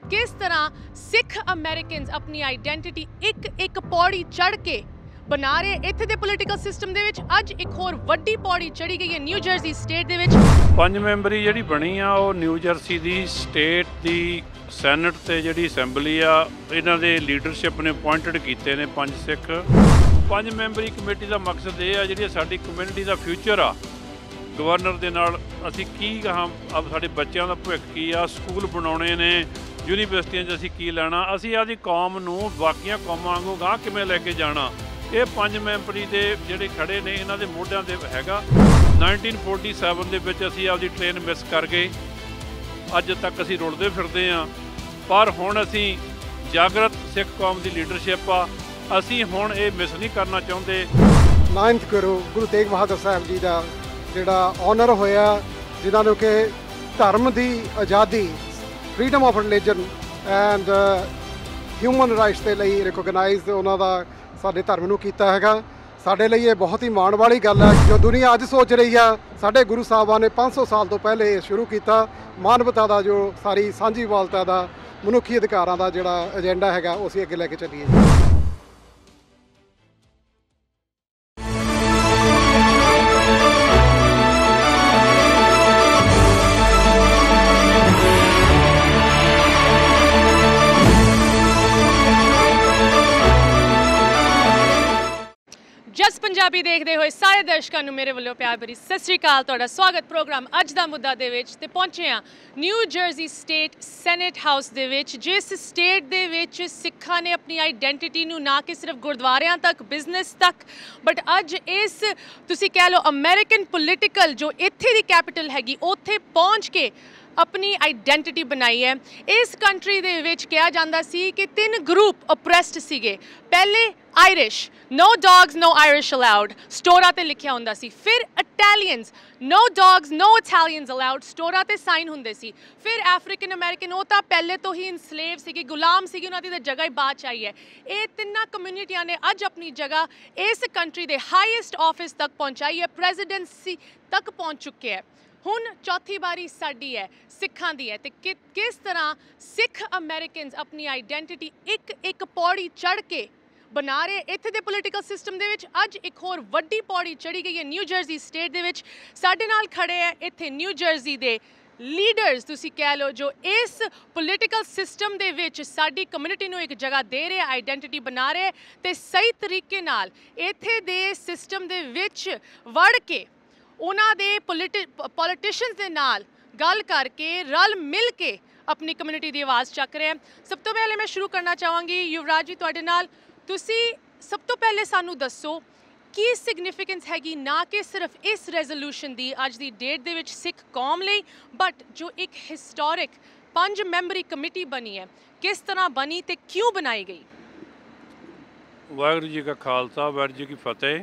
किस तरह सिख अमेरिकनस अपनी आइडेंटिटी एक एक पौड़ी चढ़ के बना रहे। इत्थे दे पोलिटिकल सिस्टम दे विच अज एक होर वड्डी पौड़ी चढ़ी गई है न्यू जर्सी स्टेट दे विच। 5 मैंबरी जिहड़ी बनी आ ਉਹ न्यू जर्सी दी स्टेट दी सैनट ते जिहड़ी असैंबली आ इन्हां दे लीडरशिप ने अपॉइंटेड कीते ने 5 सिख। 5 मैंबरी कमेटी दा मकसद ये आ जिहड़ी साडी कम्यूनिटी दा फ्यूचर आ गवर्नर दे नाल असीं की कहां अब साडे बच्चों दा भविख की आ स्कूल बनाउणे ने यूनीवर्सिटियां 'च असीं की लैणा असीं आदी कौम नूं बाकियां कौमां वांगू गांह किवें लैके जाणा। ये 5 मैंबरी के जोड़े खड़े ने इन्हों के मोढियां ते हैगा। 1947 के विच असीं आपदी ट्रेन मिस कर गए, अज तक असीं रुलदे फिरदे हाँ, पर हुण असीं जागृत सिख कौम की लीडरशिप आ असीं हुण ये मिस नहीं करना चाहुंदे। 9th गुरु तेग बहादुर साहब जी का जिहड़ा ऑनर होया जिन्हां नूं कि धर्म की आज़ादी freedom of religion and human rights के लिए रिकोगनाइज उन्हां दा साडे धर्म नूं कीता हैगा। साडे लिए ये बहुत ही माण वाली गल है जो दुनिया अज सोच रही है। साडे गुरु साहबां ने 500 साल तो पहले शुरू किया मानवता का जो सारी सांझीवालता का मनुखी अधिकारां का जिहड़ा एजेंडा हैगा उह असीं अगे लैके चलीए। जस पंजाबी देखते हुए सारे दर्शकों को मेरे वालों प्यार भरी सत श्री अकाल। तुहाडा स्वागत प्रोग्राम अज दा मुद्दा दे विच ते पहुंचे हाँ New Jersey state senate house दे विच जिस स्टेट दे विच सिखां ने अपनी आइडेंटिटी नूं ना कि सिर्फ गुरुद्वारियां तक बिजनेस तक बट अज इस तुसीं कह लो अमेरिकन पोलिटिकल जो इत्थे दी कैपिटल हैगी उत्थे पहुंच के अपनी आइडेंटिटी बनाई है। इस कंट्री दे विच कहा जाता सी कि 3 ग्रुप ओप्रैस्ड सीगे। पहले Irish no dogs no Irish allowed स्टोरा ते लिखिया हुंदा सी। फिर Italians no dogs no Italians allowed स्टोरा ते साइन हुंदे सी। फिर अफ्रीकन अमेरिकन वो तो पहले तो ही इनस्लेव सीगे गुलाम सीगे उन्हां दी जगह ही बाद च आई है। ये 3 कम्यूनिटियां ने अज अपनी जगह इस कंट्री के हाईएस्ट ऑफिस तक पहुँचाई है, प्रेजिडेंसी तक पहुँच चुके हैं। हुण चौथी बारी साडी है सिखां दी है ते किस तरह सिख अमेरिकनस अपनी आइडेंटिटी एक एक पौड़ी चढ़ के बना रहे। इत्थे दे पोलिटिकल सिस्टम दे विच अज एक होर वड्डी पौड़ी चढ़ी गई है न्यू जर्सी स्टेट दे विच। साडे नाल खड़े है इत्थे न्यू जर्सी दे लीडर्स तुसीं कह लो जो इस पोलिटिकल सिस्टम दे विच साडी कम्यूनिटी नूं एक जगह दे रहे, आइडेंटिटी बना रहे ते सही तरीके नाल इत्थे दे सिस्टम दे विच वड़ के उन्हां दे पॉलिटिशियंस दे नाल गल करके रल मिल के अपनी कम्यूनिटी की आवाज़ चक रहे हैं। सब तो पहले मैं शुरू करना चाहांगी युवराज जी तुहाडे नाल। तुसी सब तो पहले सानू दसो की सिग्निफिकेंस हैगी ना कि सिर्फ इस रेजोल्यूशन की अज की डेट दे विच सिख कौम लई बट जो एक हिस्टोरिक 5 मैंबरी कमेटी बनी है किस तरह बनी ते क्यों बनाई गई। वाहिगुरू जी का खालसा वाहिगुरू जी की फतेह।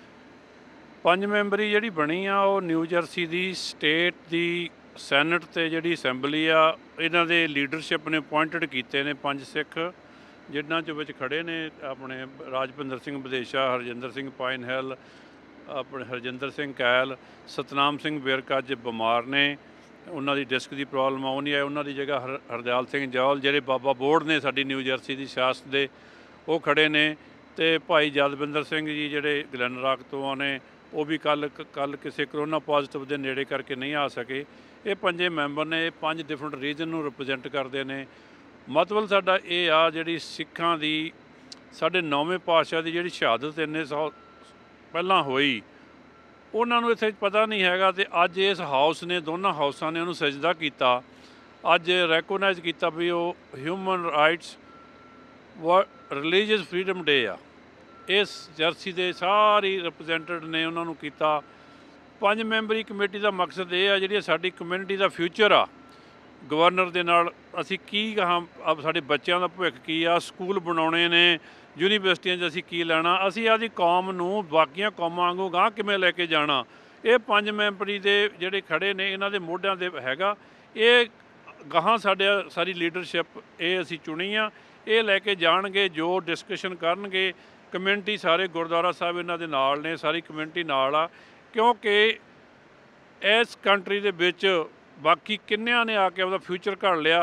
5 मैंबरी जिहड़ी बनी आ ਉਹ न्यू जर्सी दी स्टेट दी सैनट ते जिहड़ी असैंबली आ इन्हां दे लीडरशिप ने अपॉइंटेड कीते ने 5 सिख जिन्हां चों विच खड़े ने अपने राजपिंदर सिंह बदेशा, हरजिंदर सिंह पाइनहिल, अपने हरजिंदर सिंह कैल, सतनाम सिंह विरक अज बीमार ने उन्हां दी डिस्क की प्रॉब्लम आ नहीं आए उन्हां दी जगह हरदयाल सिंह जौहल जिहड़े बाबा बोर्ड ने साडी न्यू जर्सी दी सियासत दे वो खड़े ने ते भाई जदविंदर सिंह जी जिहड़े ग्लैनरॉक तो आने वो भी कल किसी करोना पॉजिटिव के नेड़े करके नहीं आ सके। ये 5 मैंबर ने 5 डिफरेंट रीजन नूं रिप्रजेंट करते हैं। मतलब साडा ये आ जिहड़ी सिखां दी साडे 9वें पातशाह की जिहड़ी शहादत इन्ने साल पहलां होई उन्हां नूं इत्थे पता नहीं हैगा ते अज इस हाउस ने दोनों हाउसां ने उन्होंने सजदा किया अज रैकोगनाइज किया भी वो human rights religious freedom day आ। इस जर्सी के सारी रिप्रजेंटेड ने उन्होंने किया। 5 मैंबरी कमेटी का मकसद ये आ जिहड़ी साडी कम्यूनिटी का फ्यूचर आ गवर्नर दे नाल असीं की कहां अब साडे बच्चों का भविख की आ स्कूल बनाउणे ने यूनीवर्सिटियां 'च असीं की लैणा असीं आदी कौम नूं बाकियां कौमां वांगू गांह किवें लैके जाणा। ये 5 मैंबरी के जिहड़े खड़े ने इन्हां दे मोढियां ते हैगा। ये गाहां साडे सारी लीडरशिप ये असीं चुनी आ ये लैके जाणगे जो डिस्कशन करनगे कम्यूनिटी सारे गुरुद्वारा साहब इन्हां दे नाल ने सारी कम्यूनिटी नाल आ क्योंकि इस कंट्री दे विच बाकी किन्नियां ने आके अपना फ्यूचर घड़ लिया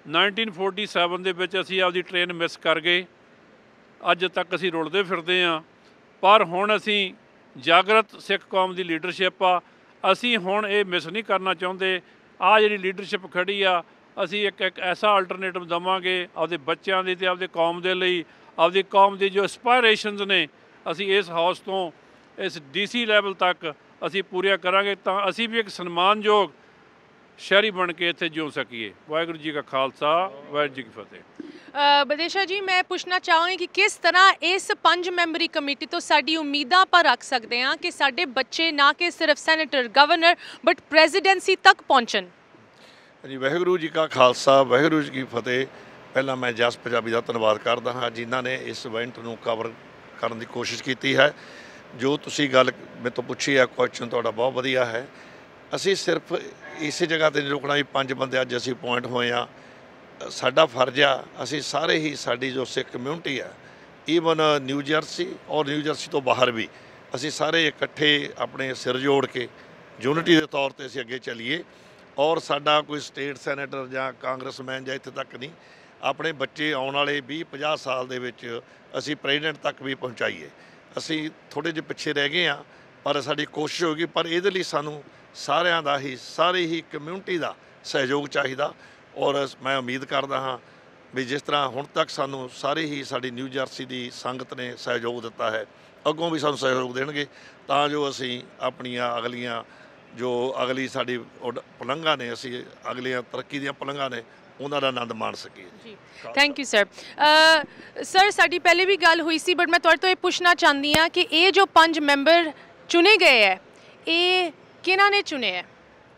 1947 ਦੇ ਵਿੱਚ ਅਸੀਂ ਆਪਦੀ ਟ੍ਰੇਨ ਮਿਸ ਕਰ ਗਏ। ਅੱਜ ਤੱਕ ਅਸੀਂ ਰੁਲਦੇ ਫਿਰਦੇ ਹਾਂ, ਪਰ ਹੁਣ ਅਸੀਂ ਜਾਗਰਤ ਸਿੱਖ ਕੌਮ ਦੀ ਲੀਡਰਸ਼ਿਪ ਆ, ਅਸੀਂ ਹੁਣ ਇਹ ਮਿਸ ਨਹੀਂ ਕਰਨਾ ਚਾਹੁੰਦੇ। ਆਹ ਜਿਹੜੀ ਲੀਡਰਸ਼ਿਪ ਖੜੀ ਆ, ਅਸੀਂ ਇੱਕ ਐਸਾ ਅਲਟਰਨੇਟਿਵ ਦੇਵਾਂਗੇ ਆਪਦੇ ਬੱਚਿਆਂ ਦੀ ਅਤੇ ਆਪਦੇ ਕੌਮ ਦੇ ਲਈ। ਆਪਦੀ ਕੌਮ ਦੀ ਜੋ ਐਸਪਾਇਰੇਸ਼ਨਸ ਨੇ ਅਸੀਂ ਇਸ ਹਾਊਸ ਤੋਂ ਇਸ DC ਲੈਵਲ ਤੱਕ ਅਸੀਂ ਪੂਰੀਆਂ ਕਰਾਂਗੇ, ਤਾਂ ਅਸੀਂ ਵੀ ਇੱਕ ਸਨਮਾਨਯੋਗ ਸ਼ਹਿਰੀ ਬਣ ਕੇ ਇੱਥੇ ਜਿਉ ਸਕੀਏ। ਵਾਹਿਗੁਰੂ ਜੀ ਕਾ ਖਾਲਸਾ, ਵਾਹਿਗੁਰੂ ਜੀ ਕੀ ਫਤਿਹ। ਬਦੇਸ਼ਾ ਜੀ, ਮੈਂ ਪੁੱਛਣਾ ਚਾਹਾਂਗੀ ਕਿ ਕਿਸ ਤਰ੍ਹਾਂ ਇਸ 5 ਮੈਂਬਰੀ ਕਮੇਟੀ ਤੋਂ ਸਾਡੀ ਉਮੀਦਾਂ ਆਪਾਂ ਰੱਖ ਸਕਦੇ ਹਾਂ ਕਿ ਸਾਡੇ ਬੱਚੇ ਨਾ ਕਿ ਸਿਰਫ ਸੈਨੇਟਰ, ਗਵਰਨਰ ਬਟ ਪ੍ਰੈਜ਼ੀਡੈਂਸੀ ਤੱਕ ਪਹੁੰਚਣ। ਜੀ ਵਾਹਿਗੁਰੂ ਜੀ ਕਾ ਖਾਲਸਾ, ਵਾਹਿਗੁਰੂ ਜੀ ਕੀ ਫਤਿਹ। ਪਹਿਲਾਂ ਮੈਂ ਜਸ ਪੰਜਾਬੀ ਦਾ ਧੰਨਵਾਦ ਕਰਦਾ ਹਾਂ ਜਿਨ੍ਹਾਂ ਨੇ ਇਸ ਇਵੈਂਟ ਨੂੰ ਕਵਰ ਕਰਨ ਦੀ ਕੋਸ਼ਿਸ਼ ਕੀਤੀ ਹੈ। ਜੋ ਤੁਸੀਂ ਗੱਲ ਮੇਰੇ ਤੋਂ ਪੁੱਛੀ ਹੈ, ਕੁਐਸਚਨ ਤੁਹਾਡਾ ਬਹੁਤ ਵਧੀਆ ਹੈ। ਅਸੀਂ ਸਿਰਫ ਇਸੇ ਜਗ੍ਹਾ 'ਤੇ ਨਹੀਂ ਰੁਕਣਾ ਵੀ 5 ਬੰਦੇ ਅੱਜ ਅਸੀਂ ਅਪੁਆਇੰਟ ਹੋਏ ਹਾਂ। ਸਾਡਾ ਫਰਜ਼ ਆ, ਅਸੀਂ ਸਾਰੇ ਹੀ ਸਾਡੀ ਜੋ ਸਿੱਖ ਕਮਿਊਨਿਟੀ ਹੈ, ਈਵਨ ਨਿਊ ਜਰਸੀ ਔਰ ਨਿਊ ਜਰਸੀ ਤੋਂ ਬਾਹਰ ਵੀ, ਅਸੀਂ ਸਾਰੇ ਇਕੱਠੇ ਆਪਣੇ ਸਿਰ ਜੋੜ ਕੇ ਯੂਨਿਟੀ ਦੇ ਤੌਰ 'ਤੇ ਅਸੀਂ ਅੱਗੇ ਚੱਲੀਏ। ਔਰ ਸਾਡਾ ਕੋਈ ਸਟੇਟ ਸੈਨੇਟਰ ਜਾਂ ਕਾਂਗਰਸਮੈਨ ਜਾਂ ਇੱਥੇ ਤੱਕ ਨਹੀਂ, ਆਪਣੇ ਬੱਚੇ ਆਉਣ ਵਾਲੇ 20-50 ਸਾਲ ਦੇ ਵਿੱਚ ਅਸੀਂ ਪ੍ਰੈਜ਼ੀਡੈਂਟ ਤੱਕ ਵੀ ਪਹੁੰਚਾਈਏ। ਅਸੀਂ ਥੋੜ੍ਹੇ ਜਿਹੇ ਪਿੱਛੇ ਰਹਿ ਗਏ ਹਾਂ, ਪਰ ਸਾਡੀ ਕੋਸ਼ਿਸ਼ ਹੋਏਗੀ। ਪਰ ਇਹਦੇ ਲਈ ਸਾਨੂੰ ਸਾਰਿਆਂ ਦਾ ਹੀ, ਸਾਰੀ ਹੀ ਕਮਿਊਨਿਟੀ ਦਾ ਸਹਿਯੋਗ ਚਾਹੀਦਾ। ਔਰ ਮੈਂ ਉਮੀਦ ਕਰਦਾ ਹਾਂ ਵੀ ਜਿਸ ਤਰ੍ਹਾਂ ਹੁਣ ਤੱਕ ਸਾਨੂੰ ਸਾਰੇ ਹੀ ਸਾਡੀ ਨਿਊ ਜਰਸੀ ਦੀ ਸੰਗਤ ਨੇ ਸਹਿਯੋਗ ਦਿੱਤਾ ਹੈ, ਅੱਗੋਂ ਵੀ ਸਾਨੂੰ ਸਹਿਯੋਗ ਦੇਣਗੇ, ਤਾਂ ਜੋ ਅਸੀਂ ਆਪਣੀਆਂ ਅਗਲੀਆਂ ਜੋ ਅਗਲੀ ਸਾਡੀ ਪਲੰਘਾਂ ਨੇ, ਅਸੀਂ ਅਗਲੀਆਂ ਤਰੱਕੀ ਦੀਆਂ ਪਲੰਘਾਂ ਨੇ, ਉਹਨਾਂ ਦਾ ਆਨੰਦ ਮਾਣ ਸਕੀਏ। ਜੀ, ਥੈਂਕ ਯੂ ਸਰ। ਸਰ, ਸਾਡੀ ਪਹਿਲੇ ਵੀ ਗੱਲ ਹੋਈ ਸੀ, ਬਟ ਮੈਂ ਤੁਹਾਡੇ ਤੋਂ ਇਹ ਪੁੱਛਣਾ ਚਾਹੁੰਦੀ ਹਾਂ ਕਿ ਇਹ ਜੋ 5 ਮੈਂਬਰ ਚੁਣੇ ਗਏ ਹੈ, ਇਹ ਕਿਹਨਾਂ ਨੇ ਚੁਣੇ ਹੈ?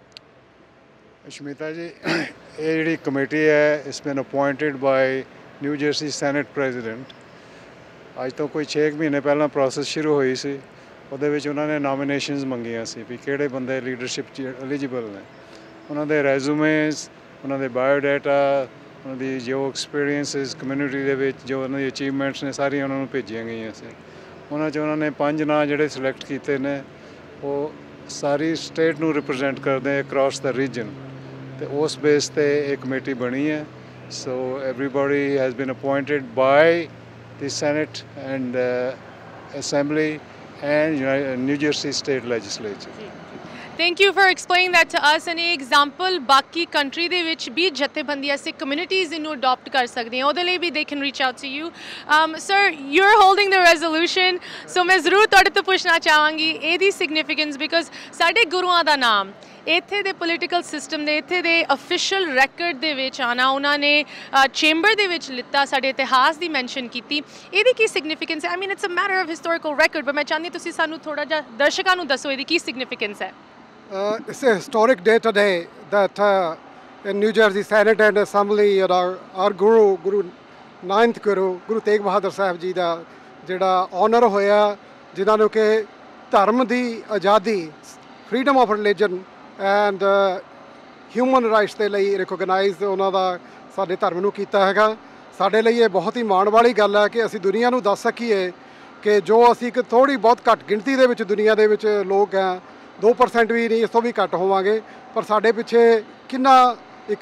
ਸ਼ਮੀਤਾ ਜੀ, ਇਹ ਜਿਹੜੀ ਕਮੇਟੀ ਹੈ, is been appointed by New Jersey senate president. ਅੱਜ ਤੋਂ ਕੋਈ 6 ਮਹੀਨੇ ਪਹਿਲਾਂ ਪ੍ਰੋਸੈਸ ਸ਼ੁਰੂ ਹੋਈ ਸੀ। ਉਹਦੇ ਵਿੱਚ ਉਹਨਾਂ ਨੇ ਨੋਮੀਨੇਸ਼ਨਸ ਮੰਗੀਆਂ ਸੀ ਵੀ ਕਿਹੜੇ ਬੰਦੇ ਲੀਡਰਸ਼ਿਪ 'ਚ ਐਲੀਜੀਬਲ ਨੇ। ਉਹਨਾਂ ਦੇ ਰੈਜ਼ੂਮੇਜ਼, ਉਹਨਾਂ ਦੇ ਬਾਇਓਡਾਟਾ, ਉਹਨਾਂ ਦੀ ਜੋ ਐਕਸਪੀਰੀਅੰਸਿਸ ਕਮਿਊਨਿਟੀ ਦੇ ਵਿੱਚ, ਜੋ ਉਹਨਾਂ ਦੀ ਅਚੀਵਮੈਂਟਸ ਨੇ, ਸਾਰੀਆਂ ਉਹਨਾਂ ਨੂੰ ਭੇਜੀਆਂ ਗਈਆਂ ਸੀ। ਉਹਨਾਂ 'ਚ ਉਹਨਾਂ ਨੇ 5 ਨਾਂ ਜਿਹੜੇ ਸਿਲੈਕਟ ਕੀਤੇ ਨੇ, ਉਹ ਸਾਰੀ ਸਟੇਟ ਨੂੰ ਰਿਪਰੈਜ਼ੈਂਟ ਕਰਦੇ ਅਕ੍ਰੋਸ ਦਾ ਰੀਜਨ, ਅਤੇ ਉਸ ਬੇਸ 'ਤੇ ਇਹ ਕਮੇਟੀ ਬਣੀ ਹੈ। So everybody has been appointed by the senate and assembly and New Jersey State Legislature. Thank you for explaining that to us. And ਇਹ example ਬਾਕੀ country ਦੇ ਵਿੱਚ ਵੀ ਜਥੇਬੰਦੀਆਂ ਸਿੱਖ communities ਇਹਨੂੰ adopt ਕਰ ਸਕਦੀਆਂ, ਉਹਦੇ ਲਈ ਵੀ they can reach out to you. Sir, you're holding the resolution, so ਮੈਂ ਜ਼ਰੂਰ ਤੁਹਾਡੇ ਤੋਂ ਪੁੱਛਣਾ ਚਾਹਾਂਗੀ ਇਹਦੀ significance, because ਸਾਡੇ ਗੁਰੂਆਂ ਦਾ ਨਾਮ ਇੱਥੇ ਦੇ ਪੋਲੀਟੀਕਲ ਸਿਸਟਮ ਦੇ, ਇੱਥੇ ਦੇ ਅਫੀਸ਼ੀਅਲ ਰੈਕਰਡ ਦੇ ਵਿੱਚ ਆਉਣਾ, ਉਹਨਾਂ ਨੇ ਚੈਂਬਰ ਦੇ ਵਿੱਚ ਲਿੱਤਾ, ਸਾਡੇ ਇਤਿਹਾਸ ਦੀ ਮੈਂਸ਼ਨ ਕੀਤੀ, ਇਹਦੀ ਕੀ ਸਿਗਨੀਫਿਕੈਂਸ ਹੈ? I mean it's a matter of historical record, ਪਰ ਮੈਂ ਚਾਹੁੰਦੀ ਤੁਸੀਂ ਸਾਨੂੰ ਥੋੜ੍ਹਾ ਜਿਹਾ ਦਰਸ਼ਕਾਂ ਨੂੰ ਦੱਸੋ ਇਹਦੀ ਕੀ ਸਿਗਨੀਫਿਕੈਂਸ ਹੈ। It's a historic day today that in New Jersey Senate and Assembly, our Guru Ninth Guru Tegh Bahadur Sahib ਜੀ ਦਾ ਜਿਹੜਾ ਆਨਰ ਹੋਇਆ, ਜਿਨ੍ਹਾਂ ਨੂੰ ਕਿ ਧਰਮ ਦੀ ਆਜ਼ਾਦੀ, freedom of religion and human rights ਦੇ ਲਈ ਰਿਕੋਗਨਾਈਜ਼ ਉਹਨਾਂ ਦਾ ਸਾਡੇ ਧਰਮ ਨੂੰ ਕੀਤਾ ਹੈਗਾ। ਸਾਡੇ ਲਈ ਇਹ ਬਹੁਤ ਹੀ ਮਾਣ ਵਾਲੀ ਗੱਲ ਹੈ ਕਿ ਅਸੀਂ ਦੁਨੀਆ ਨੂੰ ਦੱਸ ਸਕੀਏ ਕਿ ਜੋ ਅਸੀਂ ਇੱਕ ਥੋੜ੍ਹੀ ਬਹੁਤ ਘੱਟ ਗਿਣਤੀ ਦੇ ਵਿੱਚ ਦੁਨੀਆ ਦੇ ਵਿੱਚ ਲੋਕ ਹਾਂ, 2% ਵੀ ਨਹੀਂ, ਇਸ ਤੋਂ ਵੀ ਘੱਟ ਹੋਵਾਂਗੇ, ਪਰ ਸਾਡੇ ਪਿੱਛੇ ਕਿੰਨਾ ਇੱਕ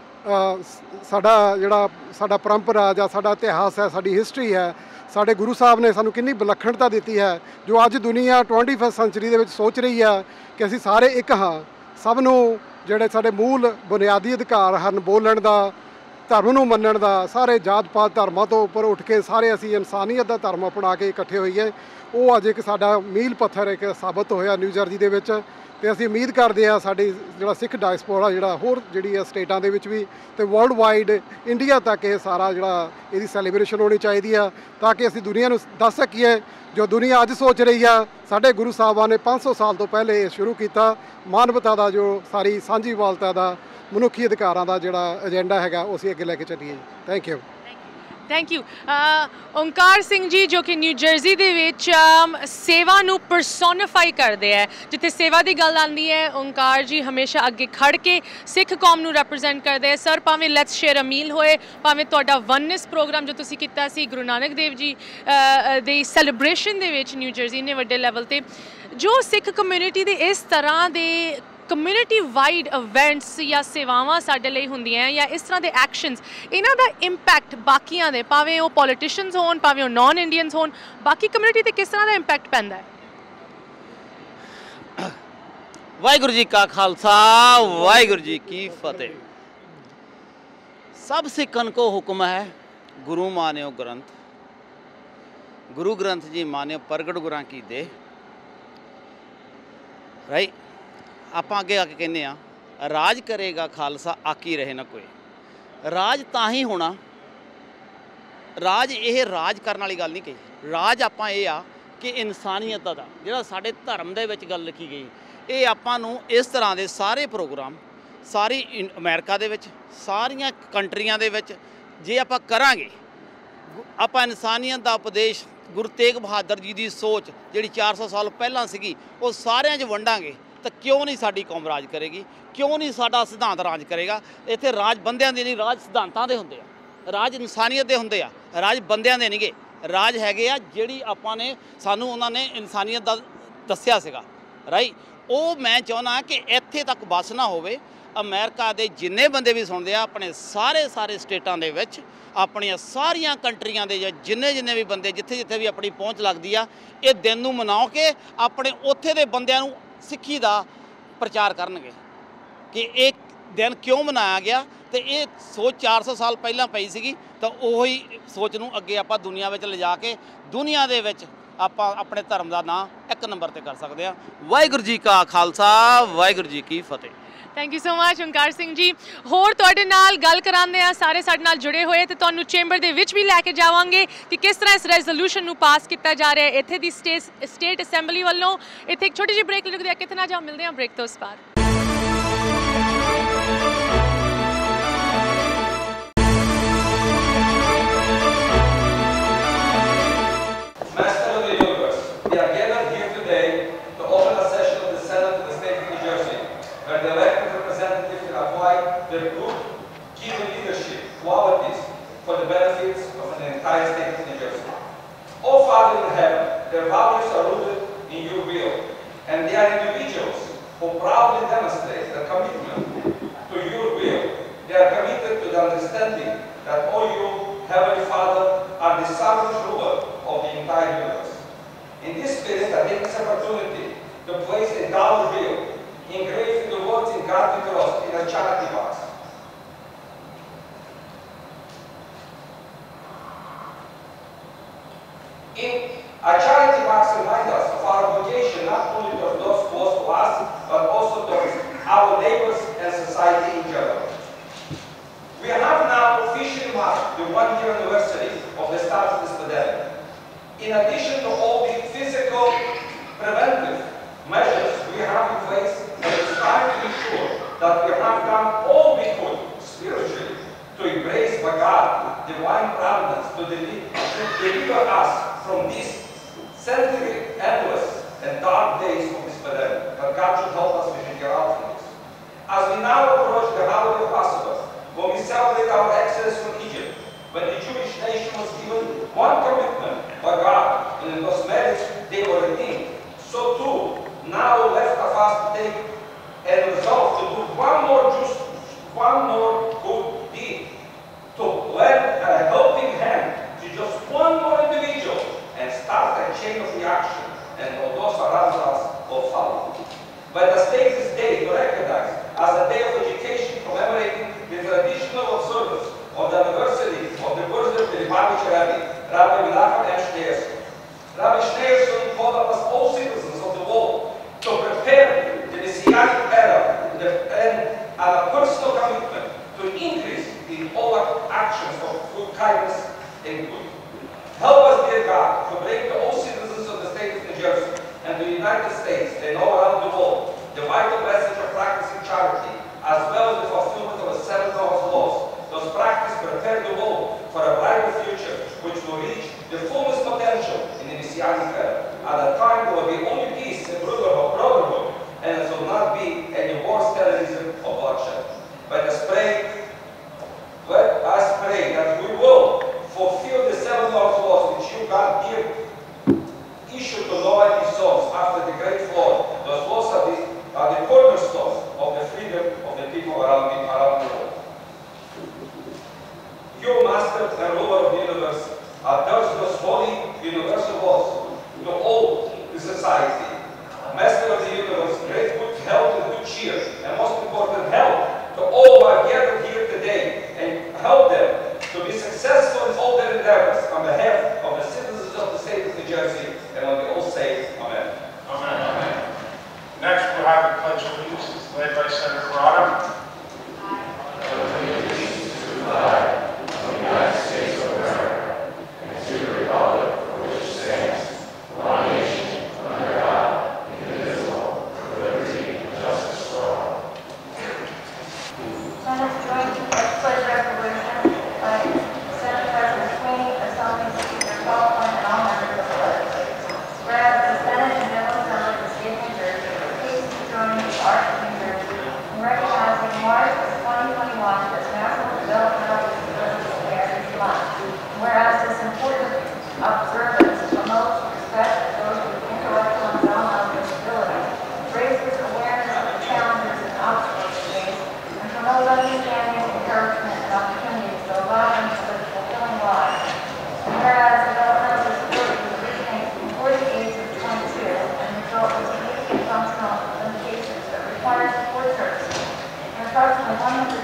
ਸਾਡਾ ਪਰੰਪਰਾ ਜਾਂ ਸਾਡਾ ਇਤਿਹਾਸ ਹੈ, ਸਾਡੀ ਹਿਸਟਰੀ ਹੈ, ਸਾਡੇ ਗੁਰੂ ਸਾਹਿਬ ਨੇ ਸਾਨੂੰ ਕਿੰਨੀ ਵਿਲੱਖਣਤਾ ਦਿੱਤੀ ਹੈ, ਜੋ ਅੱਜ ਦੁਨੀਆ 21st ਸੈਂਚੁਰੀ ਦੇ ਵਿੱਚ ਸੋਚ ਰਹੀ ਹੈ ਕਿ ਅਸੀਂ ਸਾਰੇ ਇੱਕ ਹਾਂ। ਸਭ ਨੂੰ ਜਿਹੜੇ ਸਾਡੇ ਮੂਲ ਬੁਨਿਆਦੀ ਅਧਿਕਾਰ ਹਨ, ਬੋਲਣ ਦਾ, ਧਰਮ ਨੂੰ ਮੰਨਣ ਦਾ, ਸਾਰੇ ਜਾਤ ਪਾਤ ਧਰਮਾਂ ਤੋਂ ਉੱਪਰ ਉੱਠ ਕੇ ਸਾਰੇ ਅਸੀਂ ਇਨਸਾਨੀਅਤ ਦਾ ਧਰਮ ਅਪਣਾ ਕੇ ਇਕੱਠੇ ਹੋਈਏ, ਉਹ ਅੱਜ ਇੱਕ ਸਾਡਾ ਮੀਲ ਪੱਥਰ ਇੱਕ ਸਾਬਤ ਹੋਇਆ ਨਿਊ ਜਰਸੀ ਦੇ ਵਿੱਚ। ਅਤੇ ਅਸੀਂ ਉਮੀਦ ਕਰਦੇ ਹਾਂ ਸਾਡੀ ਜਿਹੜਾ ਸਿੱਖ ਡਾਇਸਪੋਰਾ ਜਿਹੜਾ ਹੋਰ ਜਿਹੜੀ ਆ ਸਟੇਟਾਂ ਦੇ ਵਿੱਚ ਵੀ ਅਤੇ ਵਰਲਡ ਵਾਈਡ ਇੰਡੀਆ ਤੱਕ ਇਹ ਸਾਰਾ ਜਿਹੜਾ ਇਹਦੀ ਸੈਲੀਬ੍ਰੇਸ਼ਨ ਹੋਣੀ ਚਾਹੀਦੀ ਆ, ਤਾਂ ਕਿ ਅਸੀਂ ਦੁਨੀਆ ਨੂੰ ਦੱਸ ਸਕੀਏ ਜੋ ਦੁਨੀਆ ਅੱਜ ਸੋਚ ਰਹੀ ਆ, ਸਾਡੇ ਗੁਰੂ ਸਾਹਿਬਾਂ ਨੇ 500 ਸਾਲ ਤੋਂ ਪਹਿਲੇ ਇਹ ਸ਼ੁਰੂ ਕੀਤਾ। ਮਾਨਵਤਾ ਦਾ ਜੋ ਸਾਰੀ ਸਾਂਝੀਵਾਲਤਾ ਦਾ, ਮਨੁੱਖੀ ਅਧਿਕਾਰਾਂ ਦਾ ਜਿਹੜਾ ਏਜੰਡਾ ਹੈਗਾ, ਉਹ ਅਸੀਂ ਅੱਗੇ ਲੈ ਕੇ ਚੱਲੀਏ। Thank you. Thank you. Onkar Singh ji, ਜੋ ਕਿ ਨਿਊ ਜਰਸੀ ਦੇ ਵਿੱਚ ਸੇਵਾ ਨੂੰ ਪਰਸੋਨੀਫਾਈ ਕਰਦੇ ਹੈ, ਜਿੱਥੇ ਸੇਵਾ ਦੀ ਗੱਲ ਆਉਂਦੀ ਹੈ, ਓਂਕਾਰ ਜੀ ਹਮੇਸ਼ਾ ਅੱਗੇ ਖੜ੍ਹ ਕੇ ਸਿੱਖ ਕੌਮ ਨੂੰ ਰੈਪਰੈਜ਼ੈਂਟ ਕਰਦੇ ਹੈ। ਸਰ, ਭਾਵੇਂ ਲੈਟਸ ਸ਼ੇਅਰ ਅ ਮੀਲ ਹੋਏ, ਭਾਵੇਂ ਤੁਹਾਡਾ ਵਨਨੈਸ ਪ੍ਰੋਗਰਾਮ ਜੋ ਤੁਸੀਂ ਕੀਤਾ ਸੀ ਗੁਰੂ ਨਾਨਕ ਦੇਵ ਜੀ ਦੀ ਸੈਲੀਬ੍ਰੇਸ਼ਨ ਦੇ ਵਿੱਚ ਨਿਊ ਜਰਸੀ ਇੰਨੇ ਵੱਡੇ ਲੈਵਲ 'ਤੇ, ਜੋ ਸਿੱਖ ਕਮਿਊਨਿਟੀ ਦੇ ਇਸ ਤਰ੍ਹਾਂ ਦੇ ਕਮਿਊਨਿਟੀ ਵਾਈਡ ਇਵੈਂਟਸ ਜਾਂ ਸੇਵਾਵਾਂ ਸਾਡੇ ਲਈ ਹੁੰਦੀਆਂ ਜਾਂ ਇਸ ਤਰ੍ਹਾਂ ਦੇ ਐਕਸ਼ਨਸ, ਇਹਨਾਂ ਦਾ ਇੰਪੈਕਟ ਬਾਕੀਆਂ ਦੇ, ਭਾਵੇਂ ਉਹ ਪੋਲੀਟੀਸ਼ੀਅਨਸ ਹੋਣ, ਭਾਵੇਂ ਉਹ ਨਾਨ ਇੰਡੀਅਨਸ ਹੋਣ, ਬਾਕੀ ਕਮਿਊਨਿਟੀ ਤੇ ਕਿਸ ਤਰ੍ਹਾਂ ਦਾ ਇੰਪੈਕਟ ਪੈਂਦਾ ਹੈ? वाहिगुरु जी का खालसा वाहिगुरु जी की फतेह। सब सिखन को हुक्म है गुरु मान्यो ग्रंथ, गुरु ग्रंथ जी मान्यो प्रगट गुरां की दे। राइट, आप अगे आके कहने राज करेगा खालसा आकी रहे ना कोई। राज तां ही होना, राज ये राज करने वाली गल नहीं कही। राज आपां ये आ कि इंसानियत दा जिहड़ा साडे धर्म दे विच गल लिखी गई, ਇਹ ਆਪਾਂ ਨੂੰ ਇਸ ਤਰ੍ਹਾਂ ਦੇ ਸਾਰੇ ਪ੍ਰੋਗਰਾਮ ਸਾਰੀ ਅਮਰੀਕਾ ਦੇ ਵਿੱਚ, ਸਾਰੀਆਂ ਕੰਟਰੀਆਂ ਦੇ ਵਿੱਚ ਜੇ ਆਪਾਂ ਕਰਾਂਗੇ, ਆਪਾਂ ਇਨਸਾਨੀਅਤ ਦਾ ਉਪਦੇਸ਼ ਗੁਰੂ ਤੇਗ ਬਹਾਦਰ ਜੀ ਦੀ ਸੋਚ ਜਿਹੜੀ 400 ਸਾਲ ਪਹਿਲਾਂ ਸੀਗੀ ਉਹ ਸਾਰਿਆਂ 'ਚ ਵੰਡਾਂਗੇ ਤਾਂ ਕਿਉਂ ਨਹੀਂ ਸਾਡੀ ਕੌਮ ਰਾਜ ਕਰੇਗੀ, ਕਿਉਂ ਨਹੀਂ ਸਾਡਾ ਸਿਧਾਂਤ ਰਾਜ ਕਰੇਗਾ। ਇੱਥੇ ਰਾਜ ਬੰਦਿਆਂ ਦੇ ਨਹੀਂ, ਰਾਜ ਸਿਧਾਂਤਾਂ ਦੇ ਹੁੰਦੇ ਆ, ਰਾਜ ਇਨਸਾਨੀਅਤ ਦੇ ਹੁੰਦੇ ਆ, ਰਾਜ ਬੰਦਿਆਂ ਦੇ ਨਹੀਂਗੇ। ਰਾਜ ਹੈਗੇ ਆ ਜਿਹੜੀ ਆਪਾਂ ਨੇ, ਸਾਨੂੰ ਉਹਨਾਂ ਨੇ ਇਨਸਾਨੀਅਤ ਦਾ ਦੱਸਿਆ ਸੀਗਾ। ਰਾਈਟ, ਉਹ ਮੈਂ ਚਾਹੁੰਦਾ ਕਿ ਇੱਥੇ ਤੱਕ ਬਸ ਨਾ ਹੋਵੇ। ਅਮਰੀਕਾ ਦੇ ਜਿੰਨੇ ਬੰਦੇ ਵੀ ਸੁਣਦੇ ਆ, ਆਪਣੇ ਸਾਰੇ ਸਟੇਟਾਂ ਦੇ ਵਿੱਚ, ਆਪਣੀਆਂ ਸਾਰੀਆਂ ਕੰਟਰੀਆਂ ਦੇ ਜਿੰਨੇ ਵੀ ਬੰਦੇ ਜਿੱਥੇ ਵੀ ਆਪਣੀ ਪਹੁੰਚ ਲੱਗਦੀ ਆ, ਇਹ ਦਿਨ ਨੂੰ ਮਨਾਓ ਕਿ ਆਪਣੇ ਉੱਥੇ ਦੇ ਬੰਦਿਆਂ ਨੂੰ ਸਿੱਖੀ ਦਾ ਪ੍ਰਚਾਰ ਕਰਨਗੇ ਕਿ ਇਹ ਦਿਨ ਕਿਉਂ ਮਨਾਇਆ ਗਿਆ। ਤੇ ਇਹ ਸੋਚ 400 ਸਾਲ ਪਹਿਲਾਂ ਪਈ ਸੀਗੀ, ਤਾਂ ਉਹੀ ਸੋਚ ਨੂੰ ਅੱਗੇ ਆਪਾਂ ਦੁਨੀਆ ਵਿੱਚ ਲਿਜਾ ਕੇ ਦੁਨੀਆ ਦੇ ਵਿੱਚ ਆਪਾਂ ਆਪਣੇ ਧਰਮ ਦਾ ਨਾਂ 1 ਨੰਬਰ ਤੇ ਕਰ ਸਕਦੇ ਹਾਂ। ਵਾਹਿਗੁਰੂ ਜੀ ਕਾ ਖਾਲਸਾ ਵਾਹਿਗੁਰੂ ਜੀ ਕੀ ਫਤਿਹ। Thank you so much Onkar Singh ji. ਹੋਰ ਤੁਹਾਡੇ ਨਾਲ ਗੱਲ ਕਰਾਉਂਦੇ ਆ, ਸਾਰੇ ਸਾਡੇ ਨਾਲ ਜੁੜੇ ਹੋਏ, ਤੇ ਤੁਹਾਨੂੰ ਚੈਂਬਰ ਦੇ ਵਿੱਚ ਵੀ ਲੈ ਕੇ ਜਾਵਾਂਗੇ ਕਿ ਕਿਸ ਤਰ੍ਹਾਂ ਇਸ ਰੈਜ਼ੋਲੂਸ਼ਨ ਨੂੰ ਪਾਸ ਕੀਤਾ ਜਾ ਰਿਹਾ ਹੈ ਇੱਥੇ ਦੀ ਸਟੇਟ ਅਸੈਂਬਲੀ ਵੱਲੋਂ। ਇੱਥੇ ਇੱਕ ਛੋਟੀ ਜਿਹੀ ਬ੍ਰੇਕ ਲੱਗਦੀ ਹੈ, ਕਿਤੇ ਨਾ ਜਾਓ, ਮਿਲਦੇ ਹਾਂ ਬ੍ਰੇਕ ਤੋਂ ਉਸ ਪਾਰ। Their good, given leadership, qualities for the benefits of the entire state of New Jersey. Oh Father in heaven, their values are rooted in your will, and they are individuals who proudly demonstrate their commitment to your will. They are committed to the understanding that all you, Heavenly Father, are the sovereign ruler of the entire universe. In this spirit, I take this opportunity to place a dollar bill engraved with the words in God we trust in a charity box. A charity box reminds us of our obligation not only to those close to us, but also to our neighbors and society in general. We have now officially marked the 1-year anniversary of the start of this pandemic. In addition to all the physical preventive measures we have in place, it is time to be sure that we have done all we could spiritually to embrace by God divine providence to deliver us from these century endless and dark days of this pandemic. But God should help us, we should get out from this. As we now approach the holiday of Passover, when we celebrate our exodus from Egypt, when the Jewish nation was given one commitment by God, and it was marriage they were redeemed, so too now left of us to take and resolve to do one more good deed, to lend a helping hand to just one more individual and start a chain of reaction, and all those around us will follow. Let us take this day to recognize as a day of education commemorating the traditional observance of the anniversary of the birthday of the Lubavitch Rabbi, Rabbi Menachem M. Schneerson. Rabbi Schneerson called up us all citizens of the world to prepare the Messianic era and a personal commitment to increase in all our actions of good kindness and good. Help us, dear God, to bring to all citizens of the state of New Jersey and the United States and all around the world the vital message of practicing charity, as well as the fulfillment of the 7 laws. Those practices prepare the world for a brighter future, which will reach the fullest potential in the Messianic era. At a time there will be only peace and brotherhood, and it will not be any wars, terrorism, or bloodshed. Let us pray that we will fulfill the 7 laws which you, God, issued to Noah and his sons after the great flood. Those laws are the cornerstones master and ruler of the universe, adores those holy universal laws to all the society. Master of the universe, great good health and good cheer, and most important, help to all who are gathered here today, and help them to be successful in all their endeavors on behalf of the citizens of the state of New Jersey, and on the all say, Amen. Amen. Amen. Next, we'll have the Pledge of Allegiance led by Senator Corrado. Whereas this important observance promotes respect for those with intellectual and developmental disabilities, raises awareness of the challenges and obstacles they face, and promotes understanding, encouragement, and opportunities to allow them to live fulfilling lives. And whereas developmental disabilities originate before the age of 22 and result in significant functional limitations that require support services, and approximately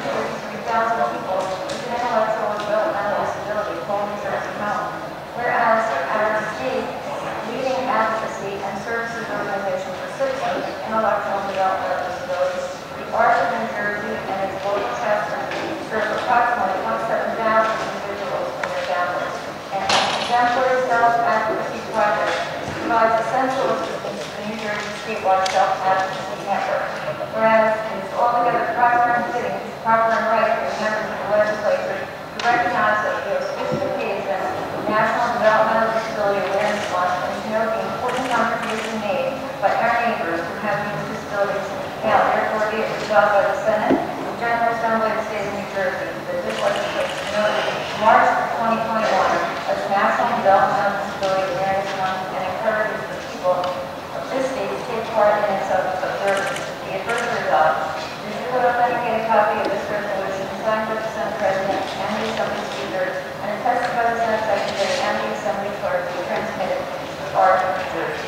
133,000 people with an intellectual and developmental disability call New Jersey home. Whereas our state leading advocacy and services organization for citizens with intellectual and developmental disabilities, the Arch of New Jersey and its local chapter serve approximately 27,000 individuals and their families. And an exemplary self-advocacy project provides essential assistance to the New Jersey statewide self-advocacy network. Whereas it is altogether proper and fitting, proper and right for the members of the legislature to recognize that the auspicious occasion of National Developmental Disability Awareness Month and to note the important contribution made by our neighbors who have these disabilities. Now, therefore, be it resolved by the Senate, the General Assembly of the State of New Jersey, that this legislation noted March 2021 as National Developmental Disability Awareness Month and encourages the people of this state to take part in its observance. Be it further resolved, this is an authenticated copy of this resolution signed by the Senate President and the Assembly Speaker and attested by the Senate Secretary and the Assembly Clerk to be transmitted to the Arch of New Jersey.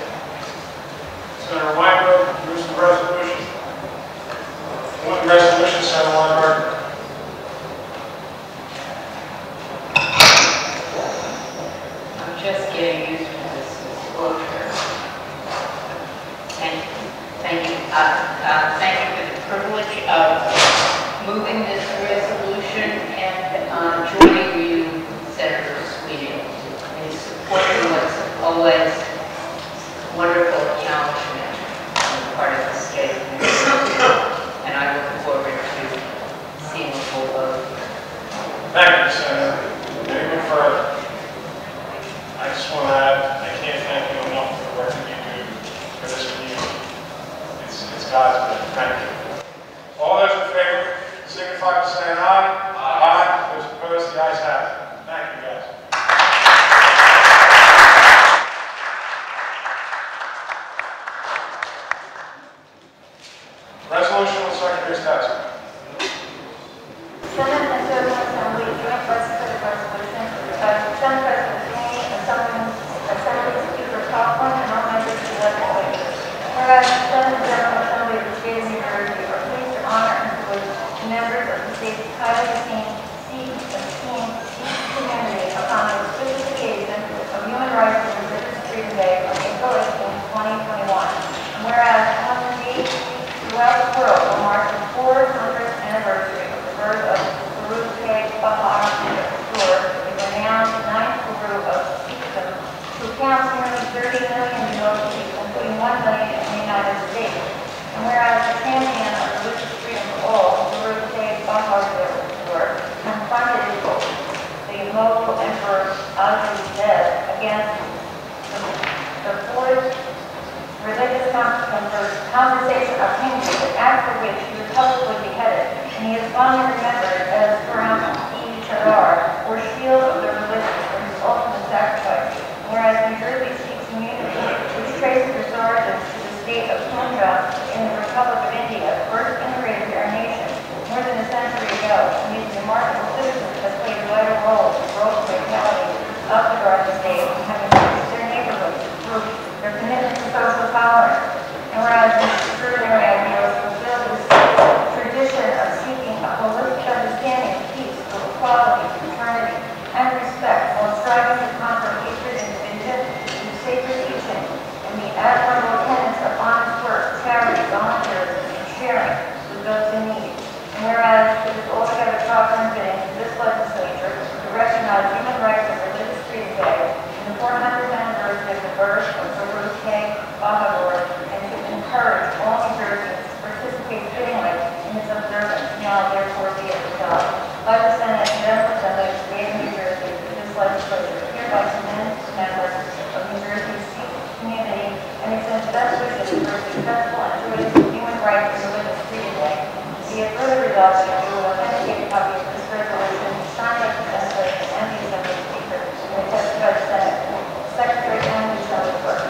Senator Weinberg, moves the resolution. One resolution, Senator Weinberg. I'm just getting used to this disclosure. Thank you. Thank you. Thank you for the privilege of moving this resolution and joining you, Senator Sweeney, in supporting what's always wonderful accomplishment on the part of the state of New Jersey. And I look forward to seeing the full vote. Thank you, Senator. Anyone further? I just want to add, I can't thank you enough for the work that you do for this community. It's God's will. Thank you. All those in favor, signify by saying aye. Aye. Those opposed, the ayes have it. Thank you, guys. Resolution on Secretary's desk. Senate and Federal Assembly joint legislative resolution by Senate President Sweeney, Assembly Speaker Coughlin, and all members of the legislature. Whereas the Senate and General Assembly of the State of New Jersey are pleased to honor and salute the members of the state's highly esteemed community upon the auspicious occasion of Human Rights and Religious Freedom Day on April 18, 2021. And whereas communities throughout the world will mark the 400th anniversary of the birth of Guru Tegh Bahadur, the renowned ninth Guru of Sikhism, who counts nearly 30 million devotees, including 1 million in the United States. And whereas the champion of religious freedom for all, Guru Tegh Bahadur, confronted the Mughal Emperor Aurangzeb against the forced religious conversation of Hindu, after which he was publicly beheaded, and he is fondly remembered as Param-e-Chadar, or shield of the religion, for his ultimate sacrifice. Whereas New Jersey Sikh community, which traces its origins to the state of Punjab in the Republic of India, first integrated their nation more than a century ago, and these remarkable citizens have played a vital role equality, fraternity, and respect while striving to conquer hatred and division through sacred teaching and the admirable tenets of honest work, charity, volunteerism, and sharing with those in need. And whereas it is altogether proper and fitting to this legislature to recognize Human Rights and Religious Freedom Day and the 400th anniversary of the birth of Sir Ruth K. Bahadur, and to encourage all New Jerseyans to participate fittingly in its observance, now therefore be it resolved by the Senate and Representatives of the State of New Jersey that this legislature hereby commends to members of New Jersey's community and extends best wishes for a successful and joyous Human Rights and Religious Freedom Day. Be it further resolved that you will authenticate a copy of this resolution signed by the legislature and the Assembly Speaker and attested by the Senate Secretary and the Assembly Clerk.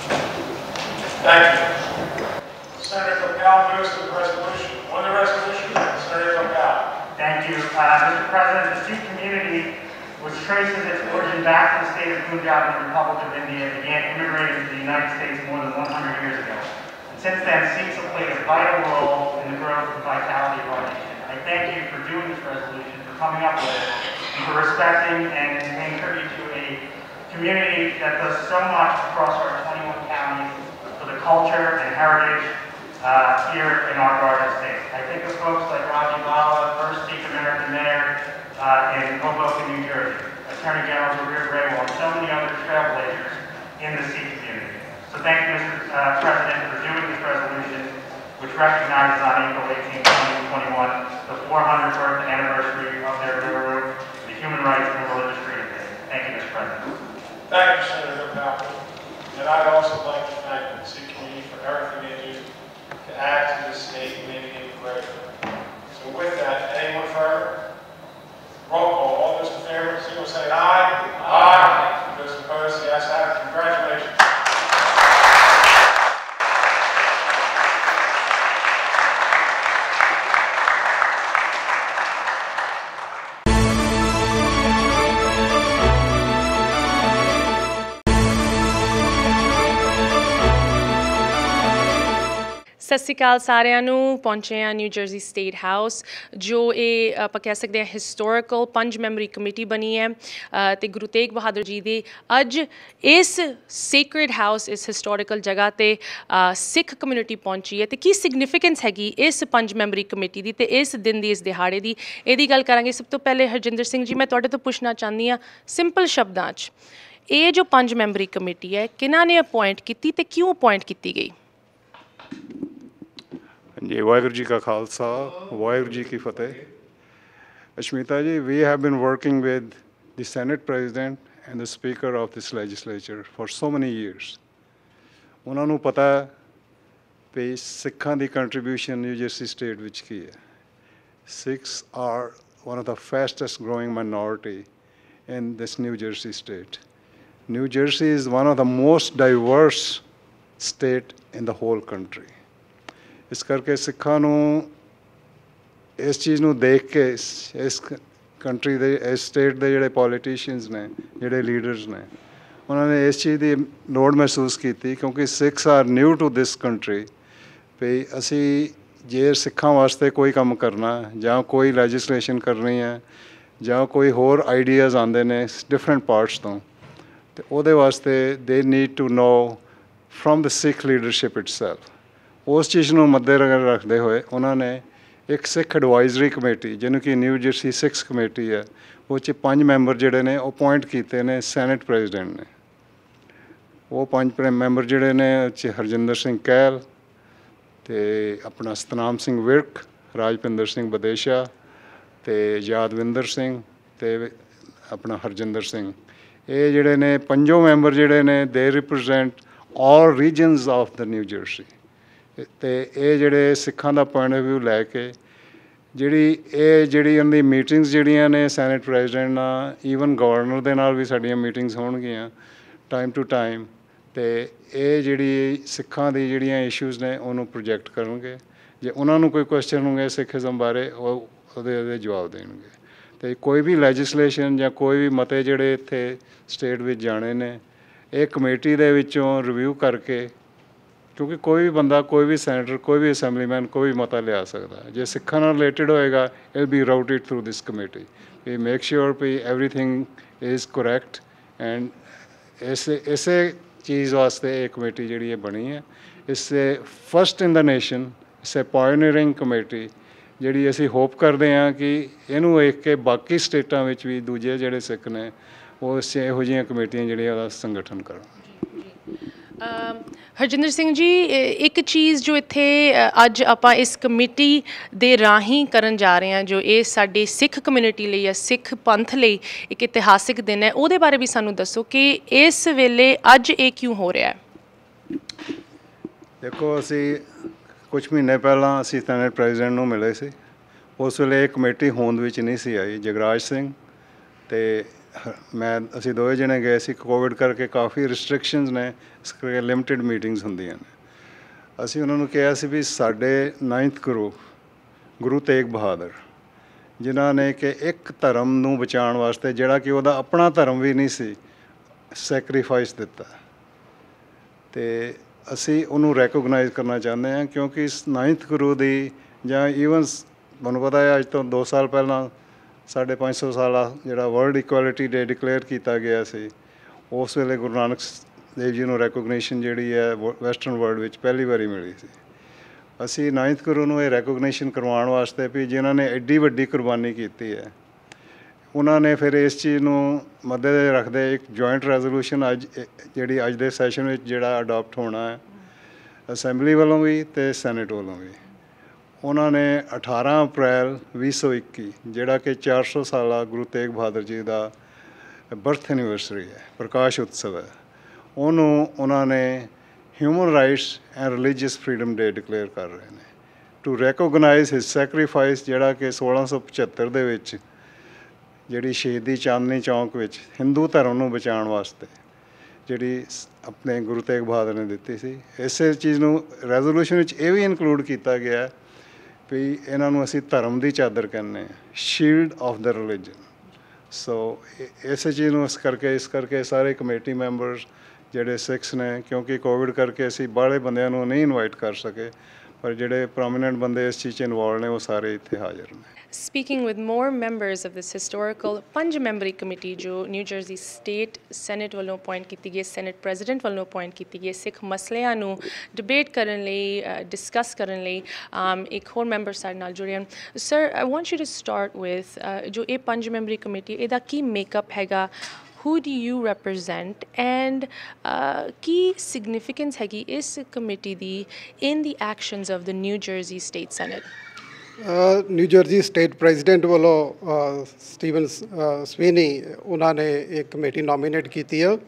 Thank you. Senator Capel moves to the resolution. On the resolution, Senator Capel. Thank you. Mr. President, the Sikh community, which traces its origin back to the state of Punjab in the Republic of India, began immigrating to the United States more than 100 years ago. And since then, Sikhs have played a vital role in the growth and vitality of our nation. I thank you for doing this resolution, for coming up with it, and for respecting and paying tribute to a community that does so much across our 21 counties for the culture and heritage here in our Garden State. I think of folks like Raji Bala, first Sikh American mayor in Hoboken, New Jersey, Attorney General Revere Grewal, and so many other trailblazers in the Sikh community. So thank you, Mr. President, for doing this resolution, which recognizes on April 18, 2021, the 400th birth anniversary of their guru, the Human Rights and Religious Freedom Day. Thank you, Mr. President. Thank you, Senator Capel. And I'd also like to thank the Sikh community for everything they do to add to this state and make it even greater. So with that, anyone further? Roll call. All those in favor, signal say aye. Aye. Those opposed, the ayes have it. Congratulations. ਸਤਿ ਸ਼੍ਰੀ ਅਕਾਲ ਸਾਰਿਆਂ ਨੂੰ। ਪਹੁੰਚੇ ਆ new Jersey state house, ਜੋ ਇਹ ਆਪਾਂ ਕਹਿ ਸਕਦੇ ਹਾਂ ਹਿਸਟੋਰੀਕਲ 5 ਮੈਂਬਰੀ ਕਮੇਟੀ ਬਣੀ ਹੈ ਅਤੇ ਗੁਰੂ ਤੇਗ ਬਹਾਦਰ ਜੀ ਦੀ ਅੱਜ ਇਸ ਸੇਕਰਡ ਹਾਊਸ ਇਸ ਹਿਸਟੋਰੀਕਲ ਜਗ੍ਹਾ 'ਤੇ ਸਿੱਖ ਕਮਿਊਨਿਟੀ ਪਹੁੰਚੀ ਹੈ ਅਤੇ ਕੀ ਸਿਗਨੀਫਿਕੈਂਸ ਹੈਗੀ ਇਸ 5 ਮੈਂਬਰੀ ਕਮੇਟੀ ਦੀ ਅਤੇ ਇਸ ਦਿਨ ਦੀ ਇਸ ਦਿਹਾੜੇ ਦੀ, ਇਹਦੀ ਗੱਲ ਕਰਾਂਗੇ। ਸਭ ਤੋਂ ਪਹਿਲੇ ਹਰਜਿੰਦਰ ਸਿੰਘ ਜੀ, ਮੈਂ ਤੁਹਾਡੇ ਤੋਂ ਪੁੱਛਣਾ ਚਾਹੁੰਦੀ ਹਾਂ ਸਿੰਪਲ ਸ਼ਬਦਾਂ 'ਚ, ਇਹ ਜੋ 5 ਮੈਂਬਰੀ ਕਮੇਟੀ ਹੈ ਕਿਹਨਾਂ ਨੇ ਅਪੁਆਇੰਟ ਕੀਤੀ ਅਤੇ ਕਿਉਂ ਅਪੁਆਇੰਟ ਕੀਤੀ ਗਈ? जी वाहिगुरू जी का खालसा वाहिगुरू जी की फतेह। Ashmita ji, we have been working with the Senate President and the Speaker of this legislature for so many years. ਉਹਨਾਂ ਨੂੰ ਪਤਾ ਵੀ ਸਿੱਖਾਂ ਦੀ ਕੰਟਰੀਬਿਊਸ਼ਨ ਨਿਊ ਜਰਸੀ ਸਟੇਟ ਵਿੱਚ ਕੀ ਹੈ। Sikhs are one of the fastest growing minority in this New Jersey state. New Jersey is one of the most diverse state in the whole country. ਇਸ ਕਰਕੇ ਸਿੱਖਾਂ ਨੂੰ ਇਸ ਚੀਜ਼ ਨੂੰ ਦੇਖ ਕੇ ਇਸ ਕੰਟਰੀ ਦੇ ਇਸ ਸਟੇਟ ਦੇ ਜਿਹੜੇ ਪੋਲੀਟੀਸ਼ੀਅਨਸ ਨੇ, ਜਿਹੜੇ ਲੀਡਰਸ ਨੇ, ਉਹਨਾਂ ਨੇ ਇਸ ਚੀਜ਼ ਦੀ ਲੋੜ ਮਹਿਸੂਸ ਕੀਤੀ ਕਿਉਂਕਿ Sikhs are new to this country ਵੀ ਅਸੀਂ ਜੇ ਸਿੱਖਾਂ ਵਾਸਤੇ ਕੋਈ ਕੰਮ ਕਰਨਾ ਜਾਂ ਕੋਈ ਲੈਜਿਸਲੇਸ਼ਨ ਕਰਨੀ ਹੈ ਜਾਂ ਕੋਈ ਹੋਰ ਆਈਡੀਆਜ਼ ਆਉਂਦੇ ਨੇ ਡਿਫਰੈਂਟ ਪਾਰਟਸ ਤੋਂ, ਅਤੇ ਉਹਦੇ ਵਾਸਤੇ they need to know from the Sikh leadership itself. ਉਸ ਚੀਜ਼ ਨੂੰ ਮੱਦੇਨਜ਼ਰ ਰੱਖਦੇ ਹੋਏ ਉਹਨਾਂ ਨੇ ਇੱਕ ਸਿੱਖ ਐਡਵਾਈਜ਼ਰੀ ਕਮੇਟੀ, ਜਿਹਨੂੰ ਕਿ ਨਿਊ ਜਰਸੀ ਸਿੱਖਸ ਕਮੇਟੀ ਹੈ, ਉਹ 'ਚ 5 ਮੈਂਬਰ ਜਿਹੜੇ ਨੇ ਉਹ ਅਪੁਆਇੰਟ ਕੀਤੇ ਨੇ ਸੈਨੇਟ ਪ੍ਰੈਜ਼ੀਡੈਂਟ ਨੇ। ਉਹ 5 ਮੈਂਬਰ ਜਿਹੜੇ ਨੇ ਉਹ 'ਚ ਹਰਜਿੰਦਰ ਸਿੰਘ ਕਹਿਲ ਅਤੇ ਆਪਣਾ ਸਤਨਾਮ ਸਿੰਘ ਵਿਰਕ, ਰਾਜਪਿੰਦਰ ਸਿੰਘ ਬਦੇਸ਼ਾ ਅਤੇ ਯਾਦਵਿੰਦਰ ਸਿੰਘ ਅਤੇ ਆਪਣਾ ਹਰਜਿੰਦਰ ਸਿੰਘ, ਇਹ ਜਿਹੜੇ ਨੇ 5 ਮੈਂਬਰ ਜਿਹੜੇ ਨੇ they represent all regions of the New Jersey. ਅਤੇ ਇਹ ਜਿਹੜੇ ਸਿੱਖਾਂ ਦਾ ਪੁਆਇੰਟ ਆਫ ਵਿਊ ਲੈ ਕੇ ਜਿਹੜੀ ਉਹਨਾਂ ਦੀ ਮੀਟਿੰਗਸ ਜਿਹੜੀਆਂ ਨੇ ਸੈਨੇਟ ਪ੍ਰੈਜ਼ੀਡੈਂਟ ਨਾਲ, ਈਵਨ ਗਵਰਨਰ ਦੇ ਨਾਲ ਵੀ ਸਾਡੀਆਂ ਮੀਟਿੰਗਸ ਹੋਣਗੀਆਂ ਟਾਈਮ ਟੂ ਟਾਈਮ, ਅਤੇ ਇਹ ਜਿਹੜੀ ਸਿੱਖਾਂ ਦੀ ਜਿਹੜੀਆਂ ਇਸ਼ੂਜ਼ ਨੇ ਉਹਨੂੰ ਪ੍ਰੋਜੈਕਟ ਕਰਨਗੇ। ਜੇ ਉਹਨਾਂ ਨੂੰ ਕੋਈ ਕੁਐਸਚਨ ਹੋਣਗੇ ਸਿੱਖਿਜ਼ਮ ਬਾਰੇ, ਉਹ ਉਹਦੇ ਜਵਾਬ ਦੇਣਗੇ। ਅਤੇ ਕੋਈ ਵੀ ਲੈਜਿਸਲੇਸ਼ਨ ਜਾਂ ਕੋਈ ਵੀ ਮਤੇ ਜਿਹੜੇ ਇੱਥੇ ਸਟੇਟ ਵਿੱਚ ਜਾਣੇ ਨੇ, ਇਹ ਕਮੇਟੀ ਦੇ ਵਿੱਚੋਂ ਰਿਵਿਊ ਕਰਕੇ क्योंकि कोई भी बंदा, कोई भी सैनेटर, कोई भी असैम्बलीमैन कोई भी मता लिया सकता है। जो सिक्खां नाल रिलेटेड होएगा it be routed through this committee. We make sure भी एवरीथिंग इज़ करैक्ट एंड इसे चीज़ वास्ते एक कमेटी जिहड़ी बनी है। इससे फर्स्ट इन द नेशन, इससे पायनीयरिंग कमेटी जिहड़ी असीं होप करते हैं कि इहनूं वेख के बाकी स्टेटां विच भी दूजे जिहड़े सिख ने वो इहो जिहियां कमेटियां जिहड़ियां दा संगठन करन। हरजिंदर सिंह जी, एक चीज़ जो इत्थे अज आपां इस कमेटी दे राहीं करन जा रहे हैं, जो ये साडी सिख कम्यूनिटी लई या सिख पंथ लई एक इतिहासिक दिन है, उहदे बारे भी सानूं दसो कि इस वेले अज ये क्यों हो रहा है? देखो, असी कुछ महीने पहला असी सैनेट प्रेजिडेंट नूं मिले सी। उस वेले ये कमेटी होंद विच नहीं सी आई। जगराज सिंह ते मैं असी दोवे जने गए सी। कोविड करके काफ़ी रिस्ट्रिक्शनस ने, इस करके लिमिटेड मीटिंग्स होंदियां ने। असी उन्हां नूं कहा सी भी साडे 9th गुरु तेग बहादुर जिन्हां ने कि एक धर्म नूं बचाउण वास्ते जिहड़ा कि उहदा अपना धर्म भी नहीं सी, सैक्रीफाइस दिता ते असी उन्होंने रैकोगनाइज करना चाहते हैं। क्योंकि इस 9th गुरु की ਜਾਂ ਈਵਨ ਤੁਹਾਨੂੰ ਪਤਾ ਹੈ ਅੱਜ ਤੋਂ 2 ਸਾਲ ਪਹਿਲਾਂ 550 ਸਾਲਾ ਜਿਹੜਾ ਵਰਲਡ ਇਕੁਐਲਿਟੀ ਡੇ ਡਿਕਲੇਅਰ ਕੀਤਾ ਗਿਆ ਸੀ, ਉਸ ਵੇਲੇ ਗੁਰੂ ਨਾਨਕ ਦੇਵ ਜੀ ਨੂੰ ਰੈਕੋਗਨੀਸ਼ਨ ਜਿਹੜੀ ਹੈ ਵੈਸਟਰਨ ਵਰਲਡ ਵਿੱਚ ਪਹਿਲੀ ਵਾਰੀ ਮਿਲੀ ਸੀ। ਅਸੀਂ 9th ਗੁਰੂ ਨੂੰ ਇਹ ਰੈਕੋਗਨੀਸ਼ਨ ਕਰਵਾਉਣ ਵਾਸਤੇ ਵੀ ਜਿਨ੍ਹਾਂ ਨੇ ਐਡੀ ਵੱਡੀ ਕੁਰਬਾਨੀ ਕੀਤੀ ਹੈ, ਉਹਨਾਂ ਨੇ ਫਿਰ ਇਸ ਚੀਜ਼ ਨੂੰ ਮੱਦੇ ਰੱਖਦੇ ਇੱਕ ਜੁਆਇੰਟ ਰੈਜ਼ੋਲੂਸ਼ਨ ਅੱਜ ਜਿਹੜੀ ਅੱਜ ਦੇ ਸੈਸ਼ਨ ਵਿੱਚ ਜਿਹੜਾ ਅਡਾਪਟ ਹੋਣਾ ਹੈ ਅਸੈਂਬਲੀ ਵੱਲੋਂ ਵੀ ਅਤੇ ਸੈਨੇਟ ਵੱਲੋਂ ਵੀ। ਉਹਨਾਂ ਨੇ 18 ਅਪ੍ਰੈਲ 2021 ਜਿਹੜਾ ਕਿ 400 ਸਾਲਾ ਗੁਰੂ ਤੇਗ ਬਹਾਦਰ ਜੀ ਦਾ ਬਰਥ ਐਨੀਵਰਸਰੀ ਹੈ, ਪ੍ਰਕਾਸ਼ ਉਤਸਵ ਹੈ, ਉਹਨੂੰ ਉਹਨਾਂ ਨੇ human rights and religious freedom day declare ਕਰ ਰਹੇ ਨੇ ਟੂ ਰੈਕੋਗਨਾਈਜ਼ ਹਿਸ ਸੈਕਰੀਫਾਈਸ, ਜਿਹੜਾ ਕਿ 1675 ਦੇ ਵਿੱਚ ਜਿਹੜੀ ਸ਼ਹੀਦੀ ਚਾਂਦਨੀ ਚੌਂਕ ਵਿੱਚ ਹਿੰਦੂ ਧਰਮ ਨੂੰ ਬਚਾਉਣ ਵਾਸਤੇ ਜਿਹੜੀ ਆਪਣੇ ਗੁਰੂ ਤੇਗ ਬਹਾਦਰ ਨੇ ਦਿੱਤੀ ਸੀ। ਇਸੇ ਚੀਜ਼ ਨੂੰ ਰੈਜ਼ੋਲੂਸ਼ਨ ਵਿੱਚ ਇਹ ਵੀ ਇਨਕਲੂਡ ਕੀਤਾ ਗਿਆ ਵੀ ਇਹਨਾਂ ਨੂੰ ਅਸੀਂ ਧਰਮ ਦੀ ਚਾਦਰ ਕਹਿੰਦੇ ਹਾਂ, shield of the religion. So ਇਸੇ ਚੀਜ਼ ਨੂੰ ਇਸ ਕਰਕੇ ਸਾਰੇ ਕਮੇਟੀ ਮੈਂਬਰਸ ਜਿਹੜੇ ਸਿੱਖਸ ਨੇ, ਕਿਉਂਕਿ ਕੋਵਿਡ ਕਰਕੇ ਅਸੀਂ ਬਾਹਲੇ ਬੰਦਿਆਂ ਨੂੰ ਨਹੀਂ ਇਨਵਾਈਟ ਕਰ ਸਕੇ, ਪਰ ਜਿਹੜੇ ਪ੍ਰੋਮੀਨੈਂਟ ਬੰਦੇ ਇਸ ਚੀਜ਼ 'ਚ ਇਨਵੋਲਵ ਨੇ ਉਹ ਸਾਰੇ ਇੱਥੇ ਹਾਜ਼ਰ ਨੇ। Speaking with more members of this historical 5-ਮੈਂਬਰੀ ਕਮੇਟੀ ਜੋ ਨਿਊ ਜਰਸੀ ਸਟੇਟ ਸੈਨੇਟ ਵੱਲੋਂ ਅਪੁਆਇੰਟ ਕੀਤੀ ਗਈ, ਸੈਨੇਟ ਪ੍ਰੈਜ਼ੀਡੈਂਟ ਵੱਲੋਂ ਅਪੁਆਇੰਟ ਕੀਤੀ ਗਈ, ਸਿੱਖ ਮਸਲਿਆਂ ਨੂੰ ਡਿਬੇਟ ਕਰਨ ਲਈ, ਡਿਸਕਸ ਕਰਨ ਲਈ ਇੱਕ ਹੋਰ ਮੈਂਬਰ ਸਾਡੇ ਨਾਲ ਜੁੜੇ ਹਨ। Sir, I want you to start with ਜੋ ਇਹ 5-ਮੈਂਬਰੀ ਕਮੇਟੀ, ਇਹਦਾ ਕੀ ਮੇਕਅਪ ਹੈਗਾ, who do you represent, and ਕੀ significance ਹੈਗੀ ਇਸ ਕਮੇਟੀ ਦੀ in the actions of the New Jersey State Senate? New Jersey state president ਵੱਲੋਂ ਸਟੀਵਨ ਸਵੀਨੀ ਉਹਨਾਂ ਨੇ ਇੱਕ ਕਮੇਟੀ ਨੋਮੀਨੇਟ ਕੀਤੀ ਹੈ।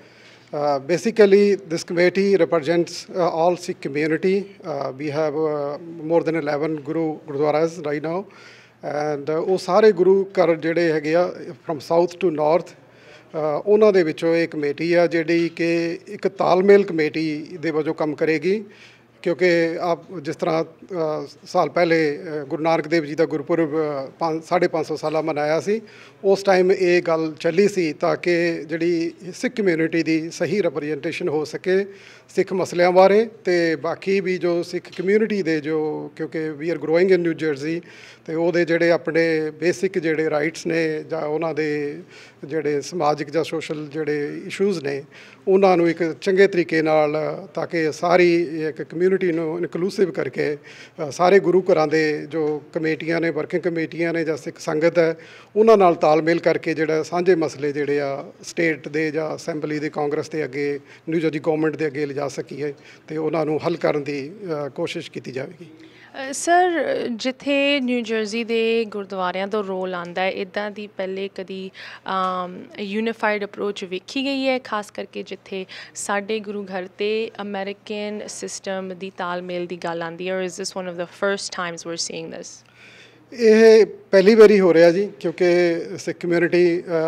Basically this committee represents all Sikh community. We have more than 11 gurdwaras right now, and ਉਹ ਸਾਰੇ ਗੁਰੂ ਘਰ ਜਿਹੜੇ ਹੈਗੇ ਆ ਫਰੋਮ ਸਾਊਥ ਟੂ ਨਾਰਥ, ਉਹਨਾਂ ਦੇ ਵਿੱਚੋਂ ਇਹ ਕਮੇਟੀ ਆ ਜਿਹੜੀ ਕਿ ਇੱਕ ਤਾਲਮੇਲ ਕਮੇਟੀ ਦੇ ਵਜੋਂ ਕੰਮ ਕਰੇਗੀ। ਕਿਉਂਕਿ ਆਪ ਜਿਸ ਤਰ੍ਹਾਂ ਸਾਲ ਪਹਿਲੇ ਗੁਰੂ ਨਾਨਕ ਦੇਵ ਜੀ ਦਾ ਗੁਰਪੁਰਬ 550 ਸਾਲਾ ਮਨਾਇਆ ਸੀ, ਉਸ ਟਾਈਮ ਇਹ ਗੱਲ ਚੱਲੀ ਸੀ ਤਾਂ ਕਿ ਜਿਹੜੀ ਸਿੱਖ ਕਮਿਊਨਿਟੀ ਦੀ ਸਹੀ ਰਿਪਰੈਜ਼ੈਂਟੇਸ਼ਨ ਹੋ ਸਕੇ ਸਿੱਖ ਮਸਲਿਆਂ ਬਾਰੇ, ਅਤੇ ਬਾਕੀ ਵੀ ਜੋ ਸਿੱਖ ਕਮਿਊਨਿਟੀ ਦੇ ਜੋ, ਕਿਉਂਕਿ we are growing in New Jersey, ਅਤੇ ਉਹਦੇ ਜਿਹੜੇ ਆਪਣੇ ਬੇਸਿਕ ਜਿਹੜੇ ਰਾਈਟਸ ਨੇ ਜਾਂ ਉਹਨਾਂ ਦੇ ਜਿਹੜੇ ਸਮਾਜਿਕ ਜਾਂ ਸੋਸ਼ਲ ਜਿਹੜੇ ਇਸ਼ੂਜ਼ ਨੇ ਉਹਨਾਂ ਨੂੰ ਇੱਕ ਚੰਗੇ ਤਰੀਕੇ ਨਾਲ, ਤਾਂ ਕਿ ਸਾਰੀ ਇੱਕ ਕਮਿਊਨਿਟੀ ਨੂੰ ਇਨਕਲੂਸਿਵ ਕਰਕੇ ਸਾਰੇ ਗੁਰੂ ਘਰਾਂ ਦੇ ਜੋ ਕਮੇਟੀਆਂ ਨੇ, ਵਰਕਿੰਗ ਕਮੇਟੀਆਂ ਨੇ ਜਾਂ ਸਿੱਖ ਸੰਗਤ ਹੈ, ਉਹਨਾਂ ਨਾਲ ਤਾਲਮੇਲ ਕਰਕੇ ਜਿਹੜਾ ਸਾਂਝੇ ਮਸਲੇ ਜਿਹੜੇ ਆ ਸਟੇਟ ਦੇ ਜਾਂ ਅਸੈਂਬਲੀ ਦੇ, ਕਾਂਗਰਸ ਦੇ ਅੱਗੇ, ਨਿਊ ਜਰਸੀ ਗੌਰਮੈਂਟ ਦੇ ਅੱਗੇ ਲਿਜਾ ਸਕੀਏ ਅਤੇ ਉਹਨਾਂ ਨੂੰ ਹੱਲ ਕਰਨ ਦੀ ਕੋਸ਼ਿਸ਼ ਕੀਤੀ ਜਾਵੇਗੀ। ਸਰ, ਜਿੱਥੇ ਨਿਊ ਜਰਸੀ ਦੇ ਗੁਰਦੁਆਰਿਆਂ ਦਾ ਰੋਲ ਆਉਂਦਾ ਹੈ, ਇੱਦਾਂ ਦੀ ਪਹਿਲੇ ਕਦੀ ਯੂਨੀਫਾਈਡ ਅਪਰੋਚ ਵੇਖੀ ਗਈ ਹੈ, ਖਾਸ ਕਰਕੇ ਜਿੱਥੇ ਸਾਡੇ ਗੁਰੂ ਘਰ ਅਤੇ ਅਮਰੀਕਨ ਸਿਸਟਮ ਦੀ ਤਾਲਮੇਲ ਦੀ ਗੱਲ ਆਉਂਦੀ ਹੈ, or is this one of the first times we are seeing this? ਇਹ ਪਹਿਲੀ ਵਾਰੀ ਹੋ ਰਿਹਾ ਜੀ, ਕਿਉਂਕਿ Sikh community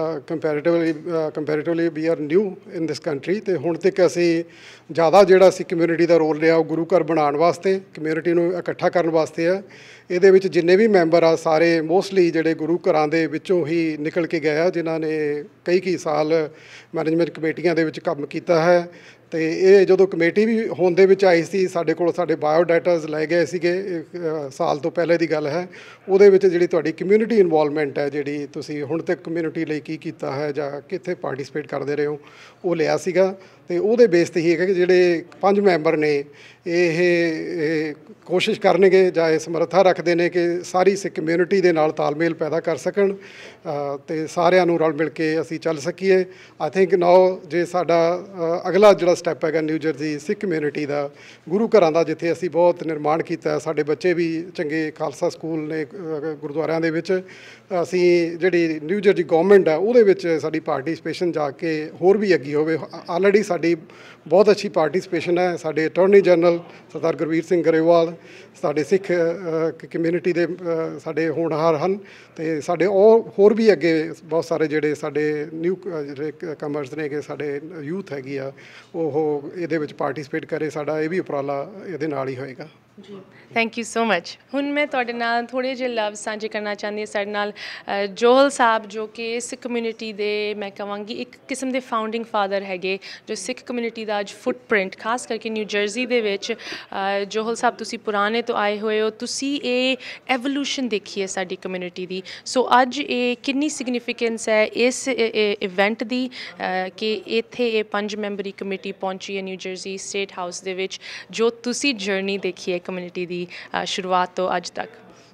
comparatively we are new in this country, ਅਤੇ ਹੁਣ ਤੱਕ ਅਸੀਂ ਜ਼ਿਆਦਾ ਜਿਹੜਾ ਸਿੱਖ ਕਮਿਊਨਿਟੀ ਦਾ ਰੋਲ ਰਿਹਾ ਉਹ ਗੁਰੂ ਘਰ ਬਣਾਉਣ ਵਾਸਤੇ, ਕਮਿਊਨਿਟੀ ਨੂੰ ਇਕੱਠਾ ਕਰਨ ਵਾਸਤੇ ਆ। ਇਹਦੇ ਵਿੱਚ ਜਿੰਨੇ ਵੀ ਮੈਂਬਰ ਆ ਸਾਰੇ ਮੋਸਟਲੀ ਜਿਹੜੇ ਗੁਰੂ ਘਰਾਂ ਦੇ ਵਿੱਚੋਂ ਹੀ ਨਿਕਲ ਕੇ ਗਏ ਆ, ਜਿਨ੍ਹਾਂ ਨੇ ਕਈ ਸਾਲ ਮੈਨੇਜਮੈਂਟ ਕਮੇਟੀਆਂ ਦੇ ਵਿੱਚ ਕੰਮ ਕੀਤਾ ਹੈ, ਤੇ ਇਹ ਜਦੋਂ ਕਮੇਟੀ ਵੀ ਹੋਣ ਦੇ ਵਿੱਚ ਆਈ ਸੀ, ਸਾਡੇ ਕੋਲ ਸਾਡੇ ਬਾਇਓ ਡਾਟਾਜ਼ ਲੈ ਗਏ ਸੀਗੇ, ਸਾਲ ਤੋਂ ਪਹਿਲੇ ਦੀ ਗੱਲ ਹੈ। ਉਹਦੇ ਵਿੱਚ ਜਿਹੜੀ ਤੁਹਾਡੀ ਕਮਿਊਨਿਟੀ ਇਨਵੋਲਵਮੈਂਟ ਹੈ, ਜਿਹੜੀ ਤੁਸੀਂ ਹੁਣ ਤੱਕ ਕਮਿਊਨਿਟੀ ਲਈ ਕੀ ਕੀਤਾ ਹੈ ਜਾਂ ਕਿੱਥੇ ਪਾਰਟਿਸਿਪੇਟ ਕਰਦੇ ਰਹੇ ਹੋ, ਉਹ ਲਿਆ ਸੀਗਾ। ਤੇ ਉਹਦੇ ਬੇਸ 'ਤੇ ਹੀ ਹੈਗਾ ਕਿ ਜਿਹੜੇ 5 ਮੈਂਬਰ ਨੇ ਇਹ ਕੋਸ਼ਿਸ਼ ਕਰਨਗੇ ਜਾਂ ਇਹ ਸਮਰੱਥਾ ਰੱਖਦੇ ਨੇ ਕਿ ਸਾਰੀ ਸਿੱਖ ਕਮਿਊਨਿਟੀ ਦੇ ਨਾਲ ਤਾਲਮੇਲ ਪੈਦਾ ਕਰ ਸਕਣ ਤੇ ਸਾਰਿਆਂ ਨੂੰ ਰਲ ਮਿਲ ਕੇ ਅਸੀਂ ਚੱਲ ਸਕੀਏ। ਆਈ ਥਿੰਕ ਨਾਓ ਜੇ ਸਾਡਾ ਅਗਲਾ ਜਿਹੜਾ ਸਟੈਪ ਹੈਗਾ ਨਿਊ ਜਰਸੀ ਸਿੱਖ ਕਮਿਊਨਿਟੀ ਦਾ, ਗੁਰੂ ਘਰਾਂ ਦਾ ਜਿੱਥੇ ਅਸੀਂ ਬਹੁਤ ਨਿਰਮਾਣ ਕੀਤਾ, ਸਾਡੇ ਬੱਚੇ ਵੀ ਚੰਗੇ ਖਾਲਸਾ ਸਕੂਲ ਨੇ ਗੁਰਦੁਆਰਿਆਂ ਦੇ ਵਿੱਚ, ਅਸੀਂ ਜਿਹੜੀ ਨਿਊ ਜਰਸੀ ਗਵਰਨਮੈਂਟ ਆ ਉਹਦੇ ਵਿੱਚ ਸਾਡੀ ਪਾਰਟਿਸਪੇਸ਼ਨ ਜਾ ਕੇ ਹੋਰ ਵੀ ਅੱਗੇ ਹੋਵੇ। ਆਲਰੇਡੀ ਸਾਡੀ ਬਹੁਤ ਅੱਛੀ ਪਾਰਟਿਸਪੇਸ਼ਨ ਹੈ। ਸਾਡੇ ਅਟਾਰਨੀ ਜਨਰਲ ਸਰਦਾਰ ਗੁਰਵੀਰ ਸਿੰਘ ਗਰੇਵਾਲ ਸਾਡੇ ਸਿੱਖ ਕਮਿਊਨਿਟੀ ਦੇ ਸਾਡੇ ਹੋਣਹਾਰ ਹਨ ਤੇ ਸਾਡੇ ਹੋਰ ਵੀ ਅੱਗੇ ਬਹੁਤ ਸਾਰੇ ਜਿਹੜੇ ਸਾਡੇ ਨਿਊ ਜਿਹੜੇ ਕਮਰਸ ਨੇ ਕਿ ਸਾਡੇ ਯੂਥ ਹੈਗੀ ਆ ਉਹ ਇਹਦੇ ਵਿੱਚ ਪਾਰਟਿਸਿਪੇਟ ਕਰੇ। ਸਾਡਾ ਇਹ ਵੀ ਉਪਰਾਲਾ ਇਹਦੇ ਨਾਲ ਹੀ ਹੋਏਗਾ। ਜੀ ਥੈਂਕ ਯੂ ਸੋ ਮਚ। ਹੁਣ ਮੈਂ ਤੁਹਾਡੇ ਨਾਲ ਥੋੜ੍ਹੇ ਜਿਹੇ ਲਫ਼ਜ਼ ਸਾਂਝੇ ਕਰਨਾ ਚਾਹੁੰਦੀ ਹਾਂ। ਸਾਡੇ ਨਾਲ ਜੋਹਲ ਸਾਹਿਬ ਜੋ ਕਿ ਸਿੱਖ ਕਮਿਊਨਿਟੀ ਦੇ ਮੈਂ ਕਹਾਂਗੀ ਇੱਕ ਕਿਸਮ ਦੇ ਫਾਊਂਡਿੰਗ ਫਾਦਰ ਹੈਗੇ, ਜੋ ਸਿੱਖ ਕਮਿਊਨਿਟੀ ਦਾ ਅੱਜ ਫੁੱਟਪ੍ਰਿੰਟ ਖਾਸ ਕਰਕੇ ਨਿਊ ਜਰਸੀ ਦੇ ਵਿੱਚ। ਜੋਹਲ ਸਾਹਿਬ ਤੁਸੀਂ ਪੁਰਾਣੇ ਤੋਂ ਆਏ ਹੋਏ ਹੋ, ਤੁਸੀਂ ਇਹ ਐਵੋਲੂਸ਼ਨ ਦੇਖੀ ਹੈ ਸਾਡੀ ਕਮਿਊਨਿਟੀ ਦੀ। ਸੋ ਅੱਜ ਇਹ ਕਿੰਨੀ ਸਿਗਨੀਫਿਕੈਂਸ ਹੈ ਇਸ ਇਵੈਂਟ ਦੀ ਕਿ ਇੱਥੇ ਇਹ 5 ਮੈਂਬਰੀ ਕਮੇਟੀ ਪਹੁੰਚੀ ਹੈ ਨਿਊ ਜਰਸੀ ਸਟੇਟ ਹਾਊਸ ਦੇ ਵਿੱਚ, ਜੋ ਤੁਸੀਂ ਜਰਨੀ ਦੇਖੀ ਹੈ ਕਮਿਊਨਿਟੀ ਦੀ ਸ਼ੁਰੂਆਤ ਤੋਂ ਅੱਜ ਤੱਕ।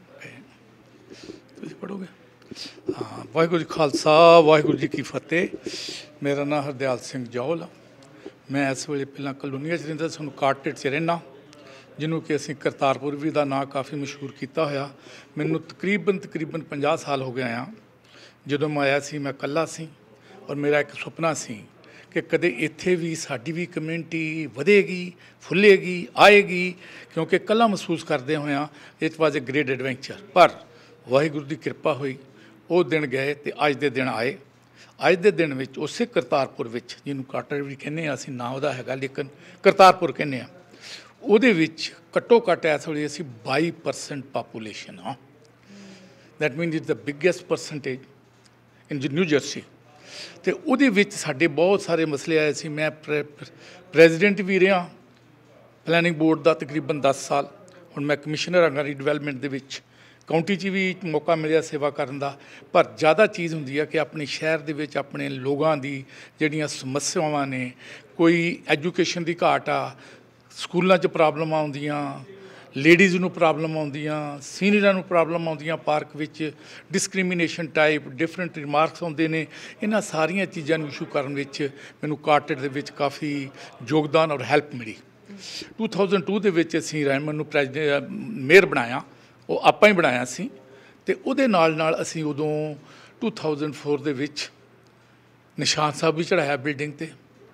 ਤੁਸੀਂ ਪੜ੍ਹੋਗੇ? ਹਾਂ। ਵਾਹਿਗੁਰੂ ਜੀ ਖਾਲਸਾ, ਵਾਹਿਗੁਰੂ ਜੀ ਕੀ ਫਤਿਹ। ਮੇਰਾ ਨਾਮ ਹਰਦਿਆਲ ਸਿੰਘ ਜੌਹਲ ਆ। ਮੈਂ ਇਸ ਵੇਲੇ ਪਹਿਲਾਂ ਕਲੋਨੀਆ 'ਚ ਰਹਿੰਦਾ, ਸਾਨੂੰ ਕਾਰਟੇਟ 'ਚ ਰਹਿਣਾ, ਜਿਹਨੂੰ ਕਿ ਅਸੀਂ ਕਰਤਾਰਪੁਰ ਵੀ ਦਾ ਨਾਂ ਕਾਫੀ ਮਸ਼ਹੂਰ ਕੀਤਾ ਹੋਇਆ। ਮੈਨੂੰ ਤਕਰੀਬਨ 50 ਸਾਲ ਹੋ ਗਏ ਆ। ਜਦੋਂ ਮੈਂ ਆਇਆ ਸੀ ਮੈਂ ਇਕੱਲਾ ਸੀ ਔਰ ਮੇਰਾ ਇੱਕ ਸੁਪਨਾ ਸੀ ਕਿ ਕਦੇ ਇੱਥੇ ਵੀ ਸਾਡੀ ਵੀ ਕਮਿਊਨਿਟੀ ਵਧੇਗੀ, ਫੁੱਲੇਗੀ, ਆਏਗੀ, ਕਿਉਂਕਿ ਇਕੱਲਾ ਮਹਿਸੂਸ ਕਰਦੇ ਹੋਇਆਂ it was a great adventure. ਪਰ ਵਾਹਿਗੁਰੂ ਦੀ ਕਿਰਪਾ ਹੋਈ, ਉਹ ਦਿਨ ਗਏ ਅਤੇ ਅੱਜ ਦੇ ਦਿਨ ਆਏ। ਅੱਜ ਦੇ ਦਿਨ ਵਿੱਚ ਉਸੇ ਕਰਤਾਰਪੁਰ ਵਿੱਚ, ਜਿਹਨੂੰ ਕਾਟਰ ਵੀ ਕਹਿੰਦੇ ਹਾਂ ਅਸੀਂ, ਨਾਂ ਉਹਦਾ ਹੈਗਾ ਲੇਕਿਨ ਕਰਤਾਰਪੁਰ ਕਹਿੰਦੇ ਹਾਂ, ਉਹਦੇ ਵਿੱਚ ਘੱਟੋ ਘੱਟ ਇਸ ਵੇਲੇ ਅਸੀਂ 22% ਪਾਪੂਲੇਸ਼ਨ ਹਾਂ। That means it's the biggest percentage in New Jersey. ਅਤੇ ਉਹਦੇ ਵਿੱਚ ਸਾਡੇ ਬਹੁਤ ਸਾਰੇ ਮਸਲੇ ਆਏ ਸੀ। ਮੈਂ ਪ੍ਰੈਜ਼ੀਡੈਂਟ ਵੀ ਰਿਹਾ ਪਲੈਨਿੰਗ ਬੋਰਡ ਦਾ ਤਕਰੀਬਨ 10 ਸਾਲ। ਹੁਣ ਮੈਂ ਕਮਿਸ਼ਨਰ ਹਾਂ ਰੀਡਿਵੈਲਪਮੈਂਟ ਦੇ ਵਿੱਚ। ਕਾਊਂਟੀ 'ਚ ਵੀ ਮੌਕਾ ਮਿਲਿਆ ਸੇਵਾ ਕਰਨ ਦਾ। ਪਰ ਜ਼ਿਆਦਾ ਚੀਜ਼ ਹੁੰਦੀ ਹੈ ਕਿ ਆਪਣੇ ਸ਼ਹਿਰ ਦੇ ਵਿੱਚ ਆਪਣੇ ਲੋਕਾਂ ਦੀ ਜਿਹੜੀਆਂ ਸਮੱਸਿਆਵਾਂ ਨੇ, ਕੋਈ ਐਜੂਕੇਸ਼ਨ ਦੀ ਘਾਟ ਆ, ਸਕੂਲਾਂ 'ਚ ਪ੍ਰੋਬਲਮ ਆਉਂਦੀਆਂ, ਲੇਡੀਜ਼ ਨੂੰ ਪ੍ਰੋਬਲਮ ਆਉਂਦੀਆਂ, ਸੀਨੀਅਰਾਂ ਨੂੰ ਪ੍ਰੋਬਲਮ ਆਉਂਦੀਆਂ, ਪਾਰਕ ਵਿੱਚ ਡਿਸਕ੍ਰਿਮੀਨੇਸ਼ਨ ਟਾਈਪ ਡਿਫਰੈਂਟ ਰਿਮਾਰਕਸ ਆਉਂਦੇ ਨੇ। ਇਹਨਾਂ ਸਾਰੀਆਂ ਚੀਜ਼ਾਂ ਨੂੰ ਇਸ਼ੂ ਕਰਨ ਵਿੱਚ ਮੈਨੂੰ ਕਾਰਟੇਟ ਦੇ ਵਿੱਚ ਕਾਫੀ ਯੋਗਦਾਨ ਔਰ ਹੈਲਪ ਮਿਲੀ। 2002 ਦੇ ਵਿੱਚ ਅਸੀਂ ਰਹਿਮਨ ਨੂੰ ਮੇਅਰ ਬਣਾਇਆ, ਉਹ ਆਪਾਂ ਹੀ ਬਣਾਇਆ ਸੀ। ਅਤੇ ਉਹਦੇ ਨਾਲ ਅਸੀਂ ਉਦੋਂ 2004 ਦੇ ਵਿੱਚ ਨਿਸ਼ਾਨ ਸਾਹਿਬ ਵੀ ਚੜ੍ਹਾਇਆ ਬਿਲਡਿੰਗ 'ਤੇ।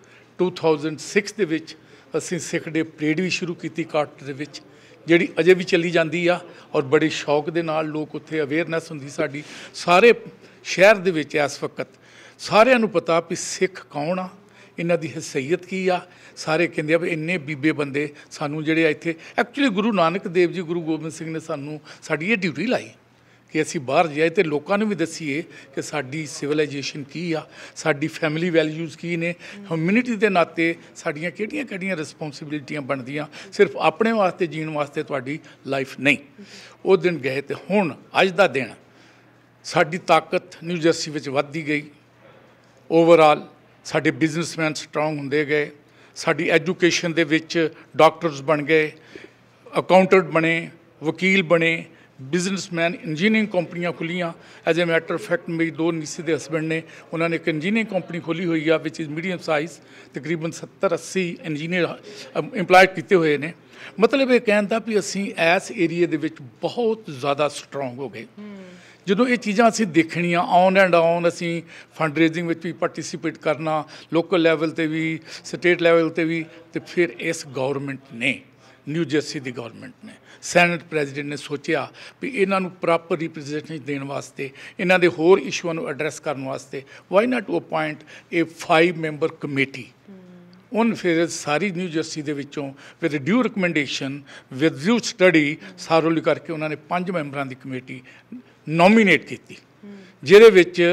2006 ਦੇ ਵਿੱਚ ਅਸੀਂ ਸਿੱਖ ਡੇ ਪਰੇਡ ਵੀ ਸ਼ੁਰੂ ਕੀਤੀ ਕਾਰਟੇਟ ਦੇ ਵਿੱਚ, ਜਿਹੜੀ ਅਜੇ ਵੀ ਚੱਲੀ ਜਾਂਦੀ ਆ ਔਰ ਬੜੇ ਸ਼ੌਕ ਦੇ ਨਾਲ ਲੋਕ ਉੱਥੇ ਅਵੇਅਰਨੈਸ ਹੁੰਦੀ ਸਾਡੀ ਸਾਰੇ ਸ਼ਹਿਰ ਦੇ ਵਿੱਚ। ਇਸ ਵਕਤ ਸਾਰਿਆਂ ਨੂੰ ਪਤਾ ਵੀ ਸਿੱਖ ਕੌਣ ਆ, ਇਹਨਾਂ ਦੀ ਹਸੀਅਤ ਕੀ ਆ। ਸਾਰੇ ਕਹਿੰਦੇ ਆ ਵੀ ਇੰਨੇ ਬੀਬੇ ਬੰਦੇ ਸਾਨੂੰ ਜਿਹੜੇ ਇੱਥੇ, ਐਕਚੁਅਲੀ ਗੁਰੂ ਨਾਨਕ ਦੇਵ ਜੀ, ਗੁਰੂ ਗੋਬਿੰਦ ਸਿੰਘ ਨੇ ਸਾਨੂੰ ਸਾਡੀ ਇਹ ਡਿਊਟੀ ਲਾਈ ਕਿ ਅਸੀਂ ਬਾਹਰ ਜਾਈਏ ਅਤੇ ਲੋਕਾਂ ਨੂੰ ਵੀ ਦੱਸੀਏ ਕਿ ਸਾਡੀ ਸਿਵਲਾਈਜੇਸ਼ਨ ਕੀ ਆ, ਸਾਡੀ ਫੈਮਿਲੀ ਵੈਲਿਊਜ਼ ਕੀ ਨੇ, ਹਿਊਮੈਨਿਟੀ ਦੇ ਨਾਤੇ ਸਾਡੀਆਂ ਕਿਹੜੀਆਂ ਰਿਸਪੌਂਸਿਬਿਲਿਟੀਆਂ ਬਣਦੀਆਂ। ਸਿਰਫ ਆਪਣੇ ਵਾਸਤੇ ਜੀਣ ਵਾਸਤੇ ਤੁਹਾਡੀ ਲਾਈਫ ਨਹੀਂ। ਉਹ ਦਿਨ ਗਏ ਅਤੇ ਹੁਣ ਅੱਜ ਦਾ ਦਿਨ ਸਾਡੀ ਤਾਕਤ ਨਿਊ ਜਰਸੀ ਵਿੱਚ ਵੱਧਦੀ ਗਈ। ਓਵਰਆਲ ਸਾਡੇ ਬਿਜ਼ਨਸਮੈਨ ਸਟਰੋਂਗ ਹੁੰਦੇ ਗਏ, ਸਾਡੀ ਐਜੂਕੇਸ਼ਨ ਦੇ ਵਿੱਚ ਡਾਕਟਰਸ ਬਣ ਗਏ, ਅਕਾਊਂਟੈਂਟ ਬਣੇ, ਵਕੀਲ ਬਣੇ, ਬਿਜ਼ਨਸਮੈਨ, ਇੰਜੀਨੀਅਰਿੰਗ ਕੰਪਨੀਆਂ ਖੁੱਲ੍ਹੀਆਂ। ਐਜ਼ ਏ ਮੈਟਰ ਫੈਕਟ ਮੇਰੀ 2 ਨੀਸੀ ਦੇ ਹਸਬੈਂਡ ਨੇ, ਉਹਨਾਂ ਨੇ ਇੱਕ ਇੰਜੀਨੀਅਰਿੰਗ ਕੰਪਨੀ ਖੋਲ੍ਹੀ ਹੋਈ ਆ ਵਿਚ ਇਜ਼ ਮੀਡੀਅਮ ਸਾਈਜ਼, ਤਕਰੀਬਨ 70-80 ਇੰਜੀਨੀਅਰ ਇੰਪਲਾਇਡ ਕੀਤੇ ਹੋਏ ਨੇ। ਮਤਲਬ ਇਹ ਕਹਿਣ ਦਾ ਵੀ ਅਸੀਂ ਇਸ ਏਰੀਏ ਦੇ ਵਿੱਚ ਬਹੁਤ ਜ਼ਿਆਦਾ ਸਟਰੋਂਗ ਹੋ ਗਏ। ਜਦੋਂ ਇਹ ਚੀਜ਼ਾਂ ਅਸੀਂ ਦੇਖਣੀਆਂ ਔਨ ਐਂਡ ਔਨ, ਅਸੀਂ ਫੰਡ ਰੇਜ਼ਿੰਗ ਵਿੱਚ ਵੀ ਪਾਰਟਿਸਿਪੇਟ ਕਰਨਾ, ਲੋਕਲ ਲੈਵਲ 'ਤੇ ਵੀ, ਸਟੇਟ ਲੈਵਲ 'ਤੇ ਵੀ, ਅਤੇ ਫਿਰ ਇਸ ਗੌਰਮੈਂਟ ਨੇ, ਨਿਊ ਜਰਸੀ ਦੀ ਗੌਰਮੈਂਟ ਨੇ, ਸੈਨੇਟ ਪ੍ਰੈਜ਼ੀਡੈਂਟ ਨੇ ਸੋਚਿਆ ਵੀ ਇਹਨਾਂ ਨੂੰ ਪ੍ਰੋਪਰ ਰਿਪਰੈਜ਼ੈਂਟੇਸ਼ਨ ਦੇਣ ਵਾਸਤੇ, ਇਹਨਾਂ ਦੇ ਹੋਰ ਇਸ਼ੂਆਂ ਨੂੰ ਐਡਰੈਸ ਕਰਨ ਵਾਸਤੇ ਵਾਈ ਨਾਟ ਟੂ ਅਪਾਇੰਟ ਇਹ 5 ਮੈਂਬਰ ਕਮੇਟੀ। ਉਹਨ ਫਿਰ ਸਾਰੀ ਨਿਊ ਜਰਸੀ ਦੇ ਵਿੱਚੋਂ with due recommendation, with due study, ਸਾਰੋਲੀ ਕਰਕੇ ਉਹਨਾਂ ਨੇ 5 ਮੈਂਬਰਾਂ ਦੀ ਕਮੇਟੀ ਨੋਮੀਨੇਟ ਕੀਤੀ, ਜਿਹਦੇ ਵਿੱਚ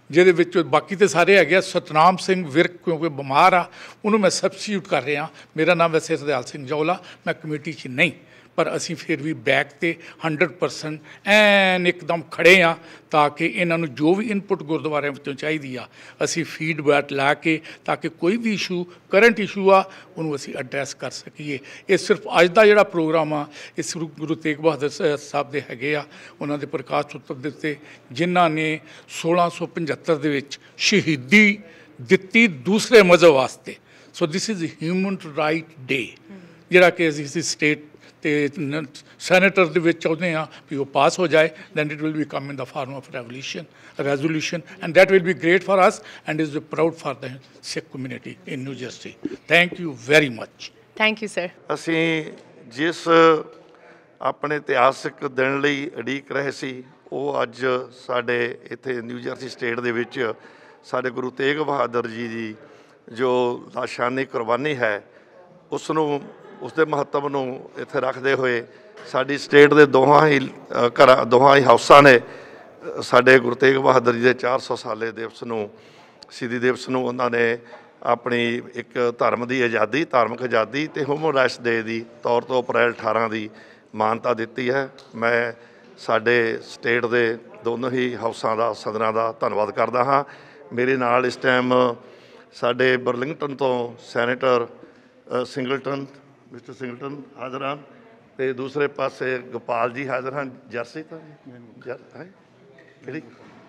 ਜਿਹਦੇ ਵਿੱਚ ਬਾਕੀ ਤੇ ਸਾਰੇ ਹੈਗੇ ਆ। ਸਤਨਾਮ ਸਿੰਘ ਵਿਰਕ ਕਿਉਂਕਿ ਬਿਮਾਰ ਆ, ਉਹਨੂੰ ਮੈਂ ਸਬਸਟੀਟਿਊਟ ਕਰ ਰਿਹਾ। ਮੇਰਾ ਨਾਮ ਵੈਸੇ ਹਰਦਿਆਲ ਸਿੰਘ ਜੌਲ ਆ, ਮੈਂ ਕਮੇਟੀ 'ਚ ਨਹੀਂ, ਪਰ ਅਸੀਂ ਫਿਰ ਵੀ ਬੈਕ ਤੇ 100% ਐਨ ਇੱਕਦਮ ਖੜ੍ਹੇ ਹਾਂ ਤਾਂ ਕਿ ਇਹਨਾਂ ਨੂੰ ਜੋ ਵੀ ਇਨਪੁਟ ਗੁਰਦੁਆਰਿਆਂ ਵਿੱਚੋਂ ਚਾਹੀਦੀ ਆ ਅਸੀਂ ਫੀਡਬੈਕ ਲਾ ਕੇ, ਤਾਂ ਕਿ ਕੋਈ ਵੀ ਇਸ਼ੂ ਕਰੰਟ ਇਸ਼ੂ ਆ ਉਹਨੂੰ ਅਸੀਂ ਐਡਰੈਸ ਕਰ ਸਕੀਏ। ਇਹ ਸਿਰਫ ਅੱਜ ਦਾ ਜਿਹੜਾ ਪ੍ਰੋਗਰਾਮ ਆ ਇਹ ਗੁਰੂ ਤੇਗ ਬਹਾਦਰ ਸਾਹਿਬ ਦੇ ਹੈਗੇ ਆ, ਉਹਨਾਂ ਦੇ ਪ੍ਰਕਾਸ਼ ਉਤਸਵ ਦੇ ਉੱਤੇ, ਜਿਨ੍ਹਾਂ ਨੇ 1675 ਦੇ ਵਿੱਚ ਸ਼ਹੀਦੀ ਦਿੱਤੀ ਦੂਸਰੇ ਮਜ਼ਹਬ ਵਾਸਤੇ। So this is human right day, ਜਿਹੜਾ ਕਿ ਅਸੀਂ ਸਟੇਟ ਤੇ ਸੈਨੇਟਰ ਦੇ ਵਿੱਚ ਚਾਹੁੰਦੇ ਹਾਂ ਵੀ ਉਹ ਪਾਸ ਹੋ ਜਾਏ। Then it will be come in the form of resolution and that will be great for us and is proud for the Sikh community in New Jersey. Thank you very much. Thank you sir. ਅਸੀਂ ਜਿਸ ਆਪਣੇ ਇਤਿਹਾਸਕ ਦਿਨ ਲਈ ਉਡੀਕ ਰਹੇ ਸੀ, ਉਹ ਅੱਜ ਸਾਡੇ ਇੱਥੇ ਨਿਊ ਜਰਸੀ ਸਟੇਟ ਦੇ ਵਿੱਚ ਸਾਡੇ ਗੁਰੂ ਤੇਗ ਬਹਾਦਰ ਜੀ ਦੀ ਜੋ ਲਾਸ਼ਾਨੀ ਕੁਰਬਾਨੀ ਹੈ, ਉਸ ਨੂੰ, ਉਸ ਦੇ ਮਹੱਤਵ ਨੂੰ ਇੱਥੇ ਰੱਖਦੇ ਹੋਏ ਸਾਡੀ ਸਟੇਟ ਦੇ ਦੋਹਾਂ ਹੀ ਹਾਊਸਾਂ ਨੇ ਸਾਡੇ ਗੁਰੂ ਤੇਗ ਬਹਾਦਰ ਜੀ ਦੇ 400 ਸਾਲੇ ਦਿਵਸ ਨੂੰ, ਸ਼ਹੀਦੀ ਦਿਵਸ ਨੂੰ, ਉਹਨਾਂ ਨੇ ਆਪਣੀ ਇੱਕ ਧਰਮ ਦੀ ਆਜ਼ਾਦੀ, ਧਾਰਮਿਕ ਆਜ਼ਾਦੀ ਅਤੇ ਹਿਊਮਨ ਰਾਈਟਸ ਡੇ ਦੀ ਤੌਰ ਤੋਂ ਅਪ੍ਰੈਲ 18 ਦੀ ਮਾਨਤਾ ਦਿੱਤੀ ਹੈ। ਮੈਂ ਸਾਡੇ ਸਟੇਟ ਦੇ ਦੋਨੋਂ ਹੀ ਹਾਊਸਾਂ ਦਾ, ਸਦਨਾਂ ਦਾ ਧੰਨਵਾਦ ਕਰਦਾ ਹਾਂ। ਮੇਰੇ ਨਾਲ ਇਸ ਟਾਈਮ ਸਾਡੇ ਬਰਲਿੰਗਟਨ ਤੋਂ ਸੈਨੇਟਰ ਸਿੰਗਲਟਨ, ਮਿਸਟਰ ਸਿੰਗਲਟਨ ਹਾਜ਼ਰ ਹਨ, ਅਤੇ ਦੂਸਰੇ ਪਾਸੇ ਗੋਪਾਲ ਜੀ ਹਾਜ਼ਰ ਹਨ। ਜਰਸੀ ਤੋਂ ਕਿਹੜੀ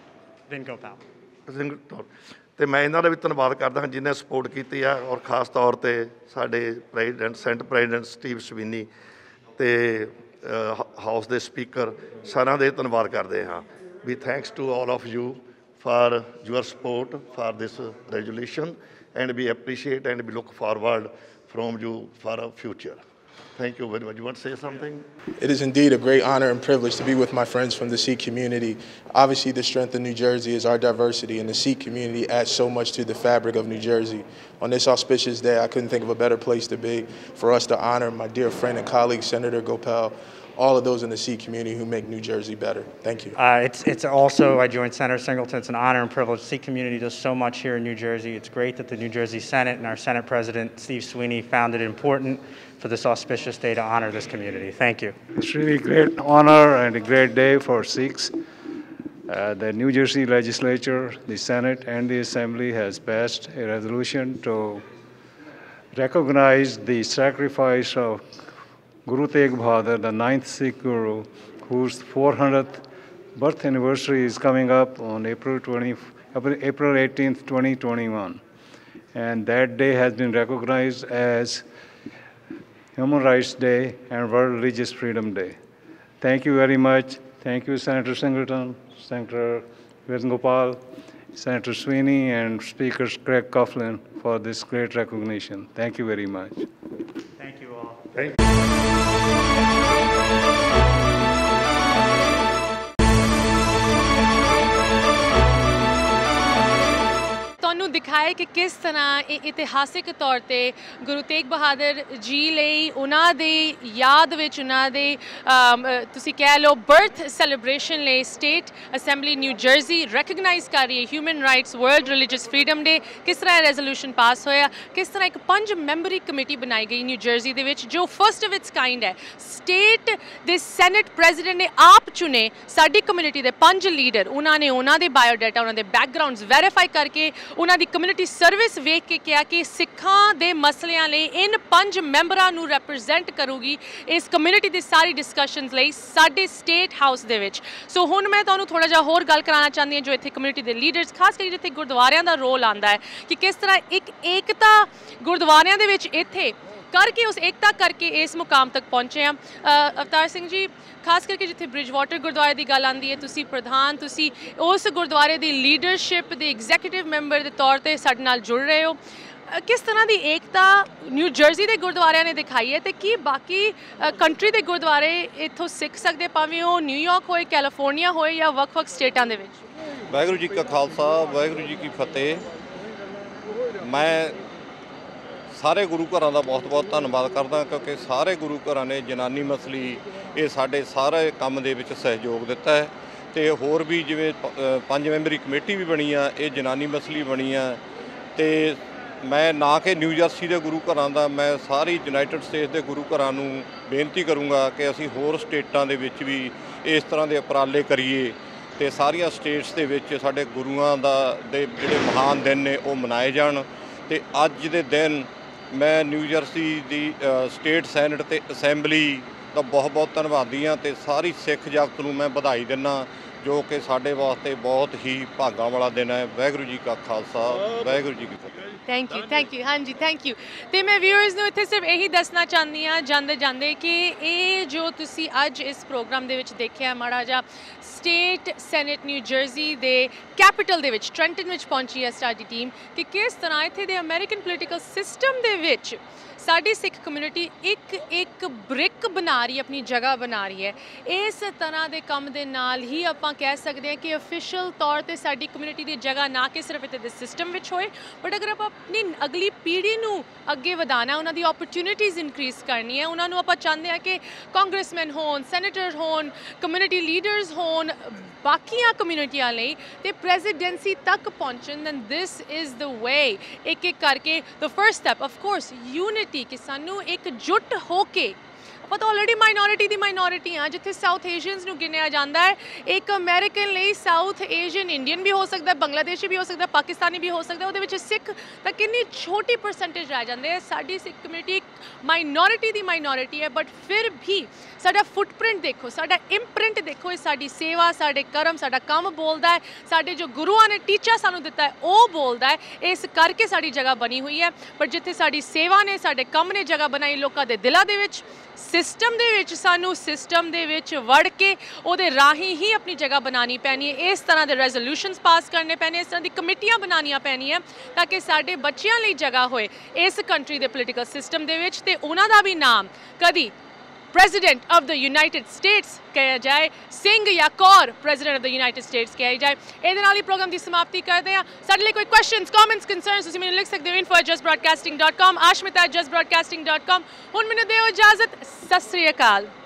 ਸਿੰਗਲਟਨ, ਅਤੇ ਮੈਂ ਇਹਨਾਂ ਦਾ ਵੀ ਧੰਨਵਾਦ ਕਰਦਾ ਹਾਂ ਜਿਹਨੇ ਸਪੋਰਟ ਕੀਤੀ ਆ, ਔਰ ਖ਼ਾਸ ਤੌਰ 'ਤੇ ਸਾਡੇ president, senate president Steve Sweeney ਅਤੇ ਹਾਊਸ ਦੇ ਸਪੀਕਰ, ਸਾਰਿਆਂ ਦੇ ਧੰਨਵਾਦ ਕਰਦੇ ਹਾਂ। We thanks to all of you for your support for this resolution and we appreciate and we look forward from you for a future. Thank you very much. You want to say something? It is indeed a great honor and privilege to be with my friends from the Sikh community. Obviously, the strength of New Jersey is our diversity, and the Sikh community adds so much to the fabric of New Jersey. On this auspicious day, I couldn't think of a better place to be for us to honor my dear friend and colleague, Senator Gopal, all of those in the Sikh community who make New Jersey better. Thank you. It's also, I joined Senator Singleton. It's an honor and privilege. The Sikh community does so much here in New Jersey. It's great that the New Jersey Senate and our Senate President, Steve Sweeney, found it important for this auspicious day to honor this community. Thank you. It's really a great honor and a great day for Sikhs. The New Jersey legislature, the Senate and the Assembly has passed a resolution to recognize the sacrifice of Guru Tegh Bahadur, the 9th Sikh Guru, whose 400th birth anniversary is coming up on April 18th, 2021. And that day has been recognized as Human Rights Day and World Religious Freedom Day. Thank you very much. Thank you, Senator Singleton, Senator Venugopal, Senator Sweeney, and Speaker Craig Coughlin for this great recognition. Thank you very much. Thank you all. Thank you. ਤੁਹਾਨੂੰ ਦਿਖਾਏ ਕਿ ਕਿਸ ਤਰ੍ਹਾਂ ਇਹ ਇਤਿਹਾਸਿਕ ਤੌਰ 'ਤੇ ਗੁਰੂ ਤੇਗ ਬਹਾਦਰ ਜੀ ਲਈ, ਉਹਨਾਂ ਦੀ ਯਾਦ ਵਿੱਚ, ਉਹਨਾਂ ਦੇ ਤੁਸੀਂ ਕਹਿ ਲਓ ਬਰਥ ਸੈਲੀਬ੍ਰੇਸ਼ਨ ਲਈ state assembly New Jersey recognise ਕਰ ਰਹੀ ਹੈ human rights world religious freedom day. ਕਿਸ ਤਰ੍ਹਾਂ ਇਹ ਰੈਜ਼ੋਲੂਸ਼ਨ ਪਾਸ ਹੋਇਆ, ਕਿਸ ਤਰ੍ਹਾਂ ਇੱਕ 5 ਮੈਂਬਰੀ ਕਮੇਟੀ ਬਣਾਈ ਗਈ ਨਿਊ ਜਰਸੀ ਦੇ ਵਿੱਚ ਜੋ ਫਸਟ ਆਫ ਇਟਸ ਕਾਈਂਡ ਹੈ। ਸਟੇਟ ਦੇ ਸੈਨੇਟ ਪ੍ਰੈਜ਼ੀਡੈਂਟ ਨੇ ਆਪ ਚੁਣੇ ਸਾਡੀ ਕਮਿਊਨਿਟੀ ਦੇ 5 ਲੀਡਰ, ਉਹਨਾਂ ਨੇ ਉਹਨਾਂ ਦੇ ਬਾਇਓਡਾਟਾ, ਉਹਨਾਂ ਦੇ ਬੈਕਗਰਾਊਂਡਸ ਵੈਰੀਫਾਈ ਕਰਕੇ ਉਹਨਾਂ ਦੀ ਕਮਿਊਨਿਟੀ ਸਰਵਿਸ ਵੇਖ ਕੇ ਕਿਹਾ ਕਿ ਸਿੱਖਾਂ ਦੇ ਮਸਲਿਆਂ ਲਈ ਇਨ 5 ਮੈਂਬਰਾਂ ਨੂੰ ਰੈਪਰੈਜ਼ੈਂਟ ਕਰੂਗੀ ਇਸ ਕਮਿਊਨਿਟੀ ਦੀ ਸਾਰੀ ਡਿਸਕਸ਼ਨਸ ਲਈ ਸਾਡੇ ਸਟੇਟ ਹਾਊਸ ਦੇ ਵਿੱਚ। ਸੋ ਹੁਣ ਮੈਂ ਤੁਹਾਨੂੰ ਥੋੜ੍ਹਾ ਜਿਹਾ ਹੋਰ ਗੱਲ ਕਰਾਉਣਾ ਚਾਹੁੰਦੀ ਹਾਂ ਜੋ ਇੱਥੇ ਕਮਿਊਨਿਟੀ ਦੇ ਲੀਡਰਸ, ਖਾਸ ਕਰਕੇ ਜਿੱਥੇ ਗੁਰਦੁਆਰਿਆਂ ਦਾ ਰੋਲ ਆਉਂਦਾ ਹੈ ਕਿ ਕਿਸ ਤਰ੍ਹਾਂ ਇੱਕ ਏਕਤਾ ਗੁਰਦੁਆਰਿਆਂ ਦੇ ਵਿੱਚ ਇੱਥੇ ਕਰਕੇ, ਉਸ ਏਕਤਾ ਕਰਕੇ ਇਸ ਮੁਕਾਮ ਤੱਕ ਪਹੁੰਚੇ ਹਾਂ। ਅਵਤਾਰ ਸਿੰਘ ਜੀ, ਖਾਸ ਕਰਕੇ ਜਿੱਥੇ ਬ੍ਰਿਜਵਾਟਰ ਗੁਰਦੁਆਰੇ ਦੀ ਗੱਲ ਆਉਂਦੀ ਹੈ, ਤੁਸੀਂ ਪ੍ਰਧਾਨ, ਤੁਸੀਂ ਉਸ ਗੁਰਦੁਆਰੇ ਦੀ ਲੀਡਰਸ਼ਿਪ ਦੇ ਐਗਜ਼ੀਕਿਊਟਿਵ ਮੈਂਬਰ ਦੇ ਤੌਰ 'ਤੇ ਸਾਡੇ ਨਾਲ ਜੁੜ ਰਹੇ ਹੋ। ਕਿਸ ਤਰ੍ਹਾਂ ਦੀ ਏਕਤਾ ਨਿਊ ਜਰਸੀ ਦੇ ਗੁਰਦੁਆਰਿਆਂ ਨੇ ਦਿਖਾਈ ਹੈ ਅਤੇ ਕੀ ਬਾਕੀ ਕੰਟਰੀ ਦੇ ਗੁਰਦੁਆਰੇ ਇੱਥੋਂ ਸਿੱਖ ਸਕਦੇ, ਭਾਵੇਂ ਉਹ ਨਿਊਯਾਰਕ ਹੋਏ, ਕੈਲੀਫੋਰਨੀਆ ਹੋਏ ਜਾਂ ਵੱਖ-ਵੱਖ ਸਟੇਟਾਂ ਦੇ ਵਿੱਚ? ਵਾਹਿਗੁਰੂ ਜੀ ਕਾ ਖਾਲਸਾ, ਵਾਹਿਗੁਰੂ ਜੀ ਕੀ ਫਤਿਹ। ਮੈਂ ਸਾਰੇ ਗੁਰੂ ਘਰਾਂ ਦਾ ਬਹੁਤ-ਬਹੁਤ ਧੰਨਵਾਦ ਕਰਦਾ ਕਿਉਂਕਿ ਸਾਰੇ ਗੁਰੂ ਘਰਾਂ ਨੇ ਜਨਾਨੀ ਮਸਲੀ ਇਹ ਸਾਡੇ ਸਾਰੇ ਕੰਮ ਦੇ ਵਿੱਚ ਸਹਿਯੋਗ ਦਿੱਤਾ ਹੈ ਤੇ ਹੋਰ ਵੀ ਜਿਵੇਂ 5 ਮੈਂਬਰੀ ਕਮੇਟੀ ਵੀ ਬਣੀ ਆ, ਇਹ ਜਨਾਨੀ ਮਸਲੀ ਬਣੀ ਆ। ਤੇ ਮੈਂ ਨਾ ਕਿ ਨਿਊ ਜਰਸੀ ਦੇ ਗੁਰੂ ਘਰਾਂ ਦਾ, ਮੈਂ ਸਾਰੀ ਯੂਨਾਈਟਿਡ ਸਟੇਟਸ ਦੇ ਗੁਰੂ ਘਰਾਂ ਨੂੰ ਬੇਨਤੀ ਕਰੂੰਗਾ ਕਿ ਅਸੀਂ ਹੋਰ ਸਟੇਟਾਂ ਦੇ ਵਿੱਚ ਵੀ ਇਸ ਤਰ੍ਹਾਂ ਦੇ ਉਪਰਾਲੇ ਕਰੀਏ ਤੇ ਸਾਰੀਆਂ ਸਟੇਟਸ ਦੇ ਵਿੱਚ ਸਾਡੇ ਗੁਰੂਆਂ ਦੇ ਜਿਹੜੇ ਮਹਾਨ ਦਿਨ ਨੇ ਉਹ ਮਨਾਏ ਜਾਣ। ਤੇ ਅੱਜ ਦੇ ਦਿਨ ਮੈਂ ਨਿਊ ਜਰਸੀ ਦੀ ਸਟੇਟ ਸੈਨੇਟ ਤੇ ਅਸੈਂਬਲੀ ਦਾ ਬਹੁਤ ਬਹੁਤ ਧੰਨਵਾਦੀ ਹਾਂ ਤੇ ਸਾਰੀ ਸਿੱਖ ਜਗਤ ਨੂੰ ਮੈਂ ਵਧਾਈ ਦਿੰਦਾ, ਜੋ ਕਿ ਸਾਡੇ ਵਾਸਤੇ ਬਹੁਤ ਹੀ ਭਾਗਾਂ ਵਾਲਾ ਦਿਨ ਹੈ। ਵਾਹਿਗੁਰੂ ਜੀ ਕਾ ਖਾਲਸਾ, ਵਾਹਿਗੁਰੂ ਜੀ ਕੀ ਫਤਿਹ। ਥੈਂਕ ਯੂ ਹਾਂਜੀ ਥੈਂਕ ਯੂ। ਤੇ ਮੈਂ ਵਿਊਅਰਸ ਨੂੰ ਇੱਥੇ ਸਿਰਫ ਇਹੀ ਦੱਸਣਾ ਚਾਹੁੰਦੀ ਹਾਂ ਜਾਂਦੇ ਜਾਂਦੇ ਕਿ ਇਹ ਜੋ ਤੁਸੀਂ ਅੱਜ ਇਸ ਪ੍ਰੋਗਰਾਮ ਦੇ ਵਿੱਚ ਦੇਖਿਆ ਮਾੜਾ ਜਿਹਾ ਸਟੇਟ ਸੈਨੇਟ ਨਿਊ ਜਰਸੀ ਦੇ ਕੈਪੀਟਲ ਦੇ ਵਿੱਚ ਟ੍ਰੈਂਟਨ ਵਿੱਚ ਪਹੁੰਚੀ ਹੈ ਸਾਡੀ ਟੀਮ ਕਿ ਕਿਸ ਤਰ੍ਹਾਂ ਇੱਥੇ ਦੇ ਅਮਰੀਕਨ ਪੋਲੀਟੀਕਲ ਸਿਸਟਮ ਦੇ ਵਿੱਚ ਸਾਡੀ ਸਿੱਖ ਕਮਿਊਨਿਟੀ ਇੱਕ ਬ੍ਰਿਕ ਬਣਾ ਰਹੀ ਹੈ, ਆਪਣੀ ਜਗ੍ਹਾ ਬਣਾ ਰਹੀ ਹੈ। ਇਸ ਤਰ੍ਹਾਂ ਦੇ ਕੰਮ ਦੇ ਨਾਲ ਹੀ ਆਪਾਂ ਕਹਿ ਸਕਦੇ ਹਾਂ ਕਿ ਅਫੀਸ਼ੀਅਲ ਤੌਰ ਤੇ ਸਾਡੀ ਕਮਿਊਨਿਟੀ ਦੀ ਜਗ੍ਹਾ ਨਾ ਕਿ ਸਿਰਫ ਇੱਥੇ ਦੇ ਸਿਸਟਮ ਵਿੱਚ ਹੋਏ, ਬਟ ਅਗਰ ਆਪਾਂ ਆਪਣੀ ਅਗਲੀ ਪੀੜ੍ਹੀ ਨੂੰ ਅੱਗੇ ਵਧਾਉਣਾ, ਉਹਨਾਂ ਦੀ ਓਪਰਚੁਨਿਟੀਜ਼ ਇਨਕਰੀਜ਼ ਕਰਨੀ ਹੈ, ਉਹਨਾਂ ਨੂੰ ਆਪਾਂ ਚਾਹੁੰਦੇ ਹਾਂ ਕਿ ਕਾਂਗਰਸਮੈਨ ਹੋਣ, ਸੈਨੇਟਰ ਹੋਣ, ਕਮਿਊਨਿਟੀ ਲੀਡਰਸ ਹੋਣ, ਬਾਕੀਆਂ ਕਮਿਊਨਿਟੀਆਂ ਲਈ ਤੇ ਪ੍ਰੈਜ਼ੀਡੈਂਸੀ ਤੱਕ ਪਹੁੰਚਣ। ਐਂਡ ਦਿਸ ਇਜ਼ ਦ ਵੇ ਇੱਕ ਇੱਕ ਕਰਕੇ the first step of course unity, ਕਿ ਸਾਨੂੰ ਇਕਜੁੱਟ ਹੋ ਕੇ ਆਪਾਂ ਤਾਂ ਆਲਰੇਡੀ ਮਾਈਨੋਰਿਟੀ ਦੀ ਮਾਈਨੋਰਿਟੀ ਆ, ਜਿੱਥੇ ਸਾਊਥ ਏਸ਼ੀਅਨਸ ਨੂੰ ਗਿਣਿਆ ਜਾਂਦਾ ਹੈ। ਇੱਕ ਅਮਰੀਕਨ ਲਈ ਸਾਊਥ ਏਸ਼ੀਅਨ ਇੰਡੀਅਨ ਵੀ ਹੋ ਸਕਦਾ, ਬੰਗਲਾਦੇਸ਼ੀ ਵੀ ਹੋ ਸਕਦਾ, ਪਾਕਿਸਤਾਨੀ ਵੀ ਹੋ ਸਕਦਾ, ਉਹਦੇ ਵਿੱਚ ਸਿੱਖ ਤਾਂ ਕਿੰਨੀ ਛੋਟੀ ਪਰਸੈਂਟੇਜ ਰਹਿ ਜਾਂਦੇ ਹੈ। ਸਾਡੀ ਸਿੱਖ ਕਮਿਊਨਿਟੀ ਇੱਕ ਮਾਈਨੋਰਿਟੀ ਦੀ ਮਾਈਨੋਰਿਟੀ ਹੈ, ਬਟ ਫਿਰ ਵੀ ਸਾਡਾ ਫੁੱਟਪ੍ਰਿੰਟ ਦੇਖੋ, ਸਾਡਾ ਇੰਪ੍ਰਿੰਟ ਦੇਖੋ, ਇਹ ਸਾਡੀ ਸੇਵਾ, ਸਾਡੇ ਕਰਮ, ਸਾਡਾ ਕੰਮ ਬੋਲਦਾ ਹੈ, ਸਾਡੇ ਜੋ ਗੁਰੂਆਂ ਨੇ ਟੀਚਾ ਸਾਨੂੰ ਦਿੱਤਾ ਹੈ ਉਹ ਬੋਲਦਾ ਹੈ। ਇਸ ਕਰਕੇ ਸਾਡੀ ਜਗ੍ਹਾ ਬਣੀ ਹੋਈ ਹੈ। ਪਰ ਜਿੱਥੇ ਸਾਡੀ ਸੇਵਾ ਨੇ, ਸਾਡੇ ਕੰਮ ਨੇ ਜਗ੍ਹਾ ਬਣਾਈ ਲੋਕਾਂ ਦੇ ਦਿਲਾਂ ਦੇ ਵਿੱਚ, ਸਿਸਟਮ ਦੇ ਵਿੱਚ, ਸਾਨੂੰ ਸਿਸਟਮ ਦੇ ਵਿੱਚ ਵੜ ਕੇ ਉਹਦੇ ਰਾਹੀਂ ਹੀ ਆਪਣੀ ਜਗ੍ਹਾ ਬਣਾਉਣੀ ਪੈਣੀ ਹੈ। ਇਸ ਤਰ੍ਹਾਂ ਦੇ ਰੈਜ਼ੋਲੂਸ਼ਨਸ ਪਾਸ ਕਰਨੇ ਪੈਣੇ, ਇਸ ਤਰ੍ਹਾਂ ਦੀ ਕਮੇਟੀਆਂ ਬਣਾਉਣੀਆਂ ਪੈਣੀਆਂ ਤਾਂ ਕਿ ਸਾਡੇ ਬੱਚਿਆਂ ਲਈ ਜਗ੍ਹਾ ਹੋਏ ਇਸ ਕੰਟਰੀ ਦੇ ਪੋਲੀਟੀਕਲ ਸਿਸਟਮ ਦੇ ਵਿੱਚ ਤੇ ਉਹਨਾਂ ਦਾ ਵੀ ਨਾਮ ਕਦੀ president of the United States ਕਿਹਾ ਜਾਏ, ਸਿੰਘ ਜਾਂ Kaur president of the United States ਕਿਹਾ ਜਾਏ। ਇਹਦੇ ਨਾਲ ਹੀ ਪ੍ਰੋਗਰਾਮ ਦੀ ਸਮਾਪਤੀ ਕਰਦੇ ਹਾਂ। ਸਾਡੇ ਲਈ ਕੋਈ ਕੁਐਸਚਨਸ, ਕਮੈਂਟਸ, ਕੰਸਰਨਸ ਤੁਸੀਂ ਮੈਨੂੰ ਲਿਖ ਸਕਦੇ ਹੋ info@justbroadcasting.com, ashmita@justbroadcasting.com। ਹੁਣ ਮੈਨੂੰ ਦਿਓ ਇਜਾਜ਼ਤ, ਸਤਿ ਸ੍ਰੀ ਅਕਾਲ।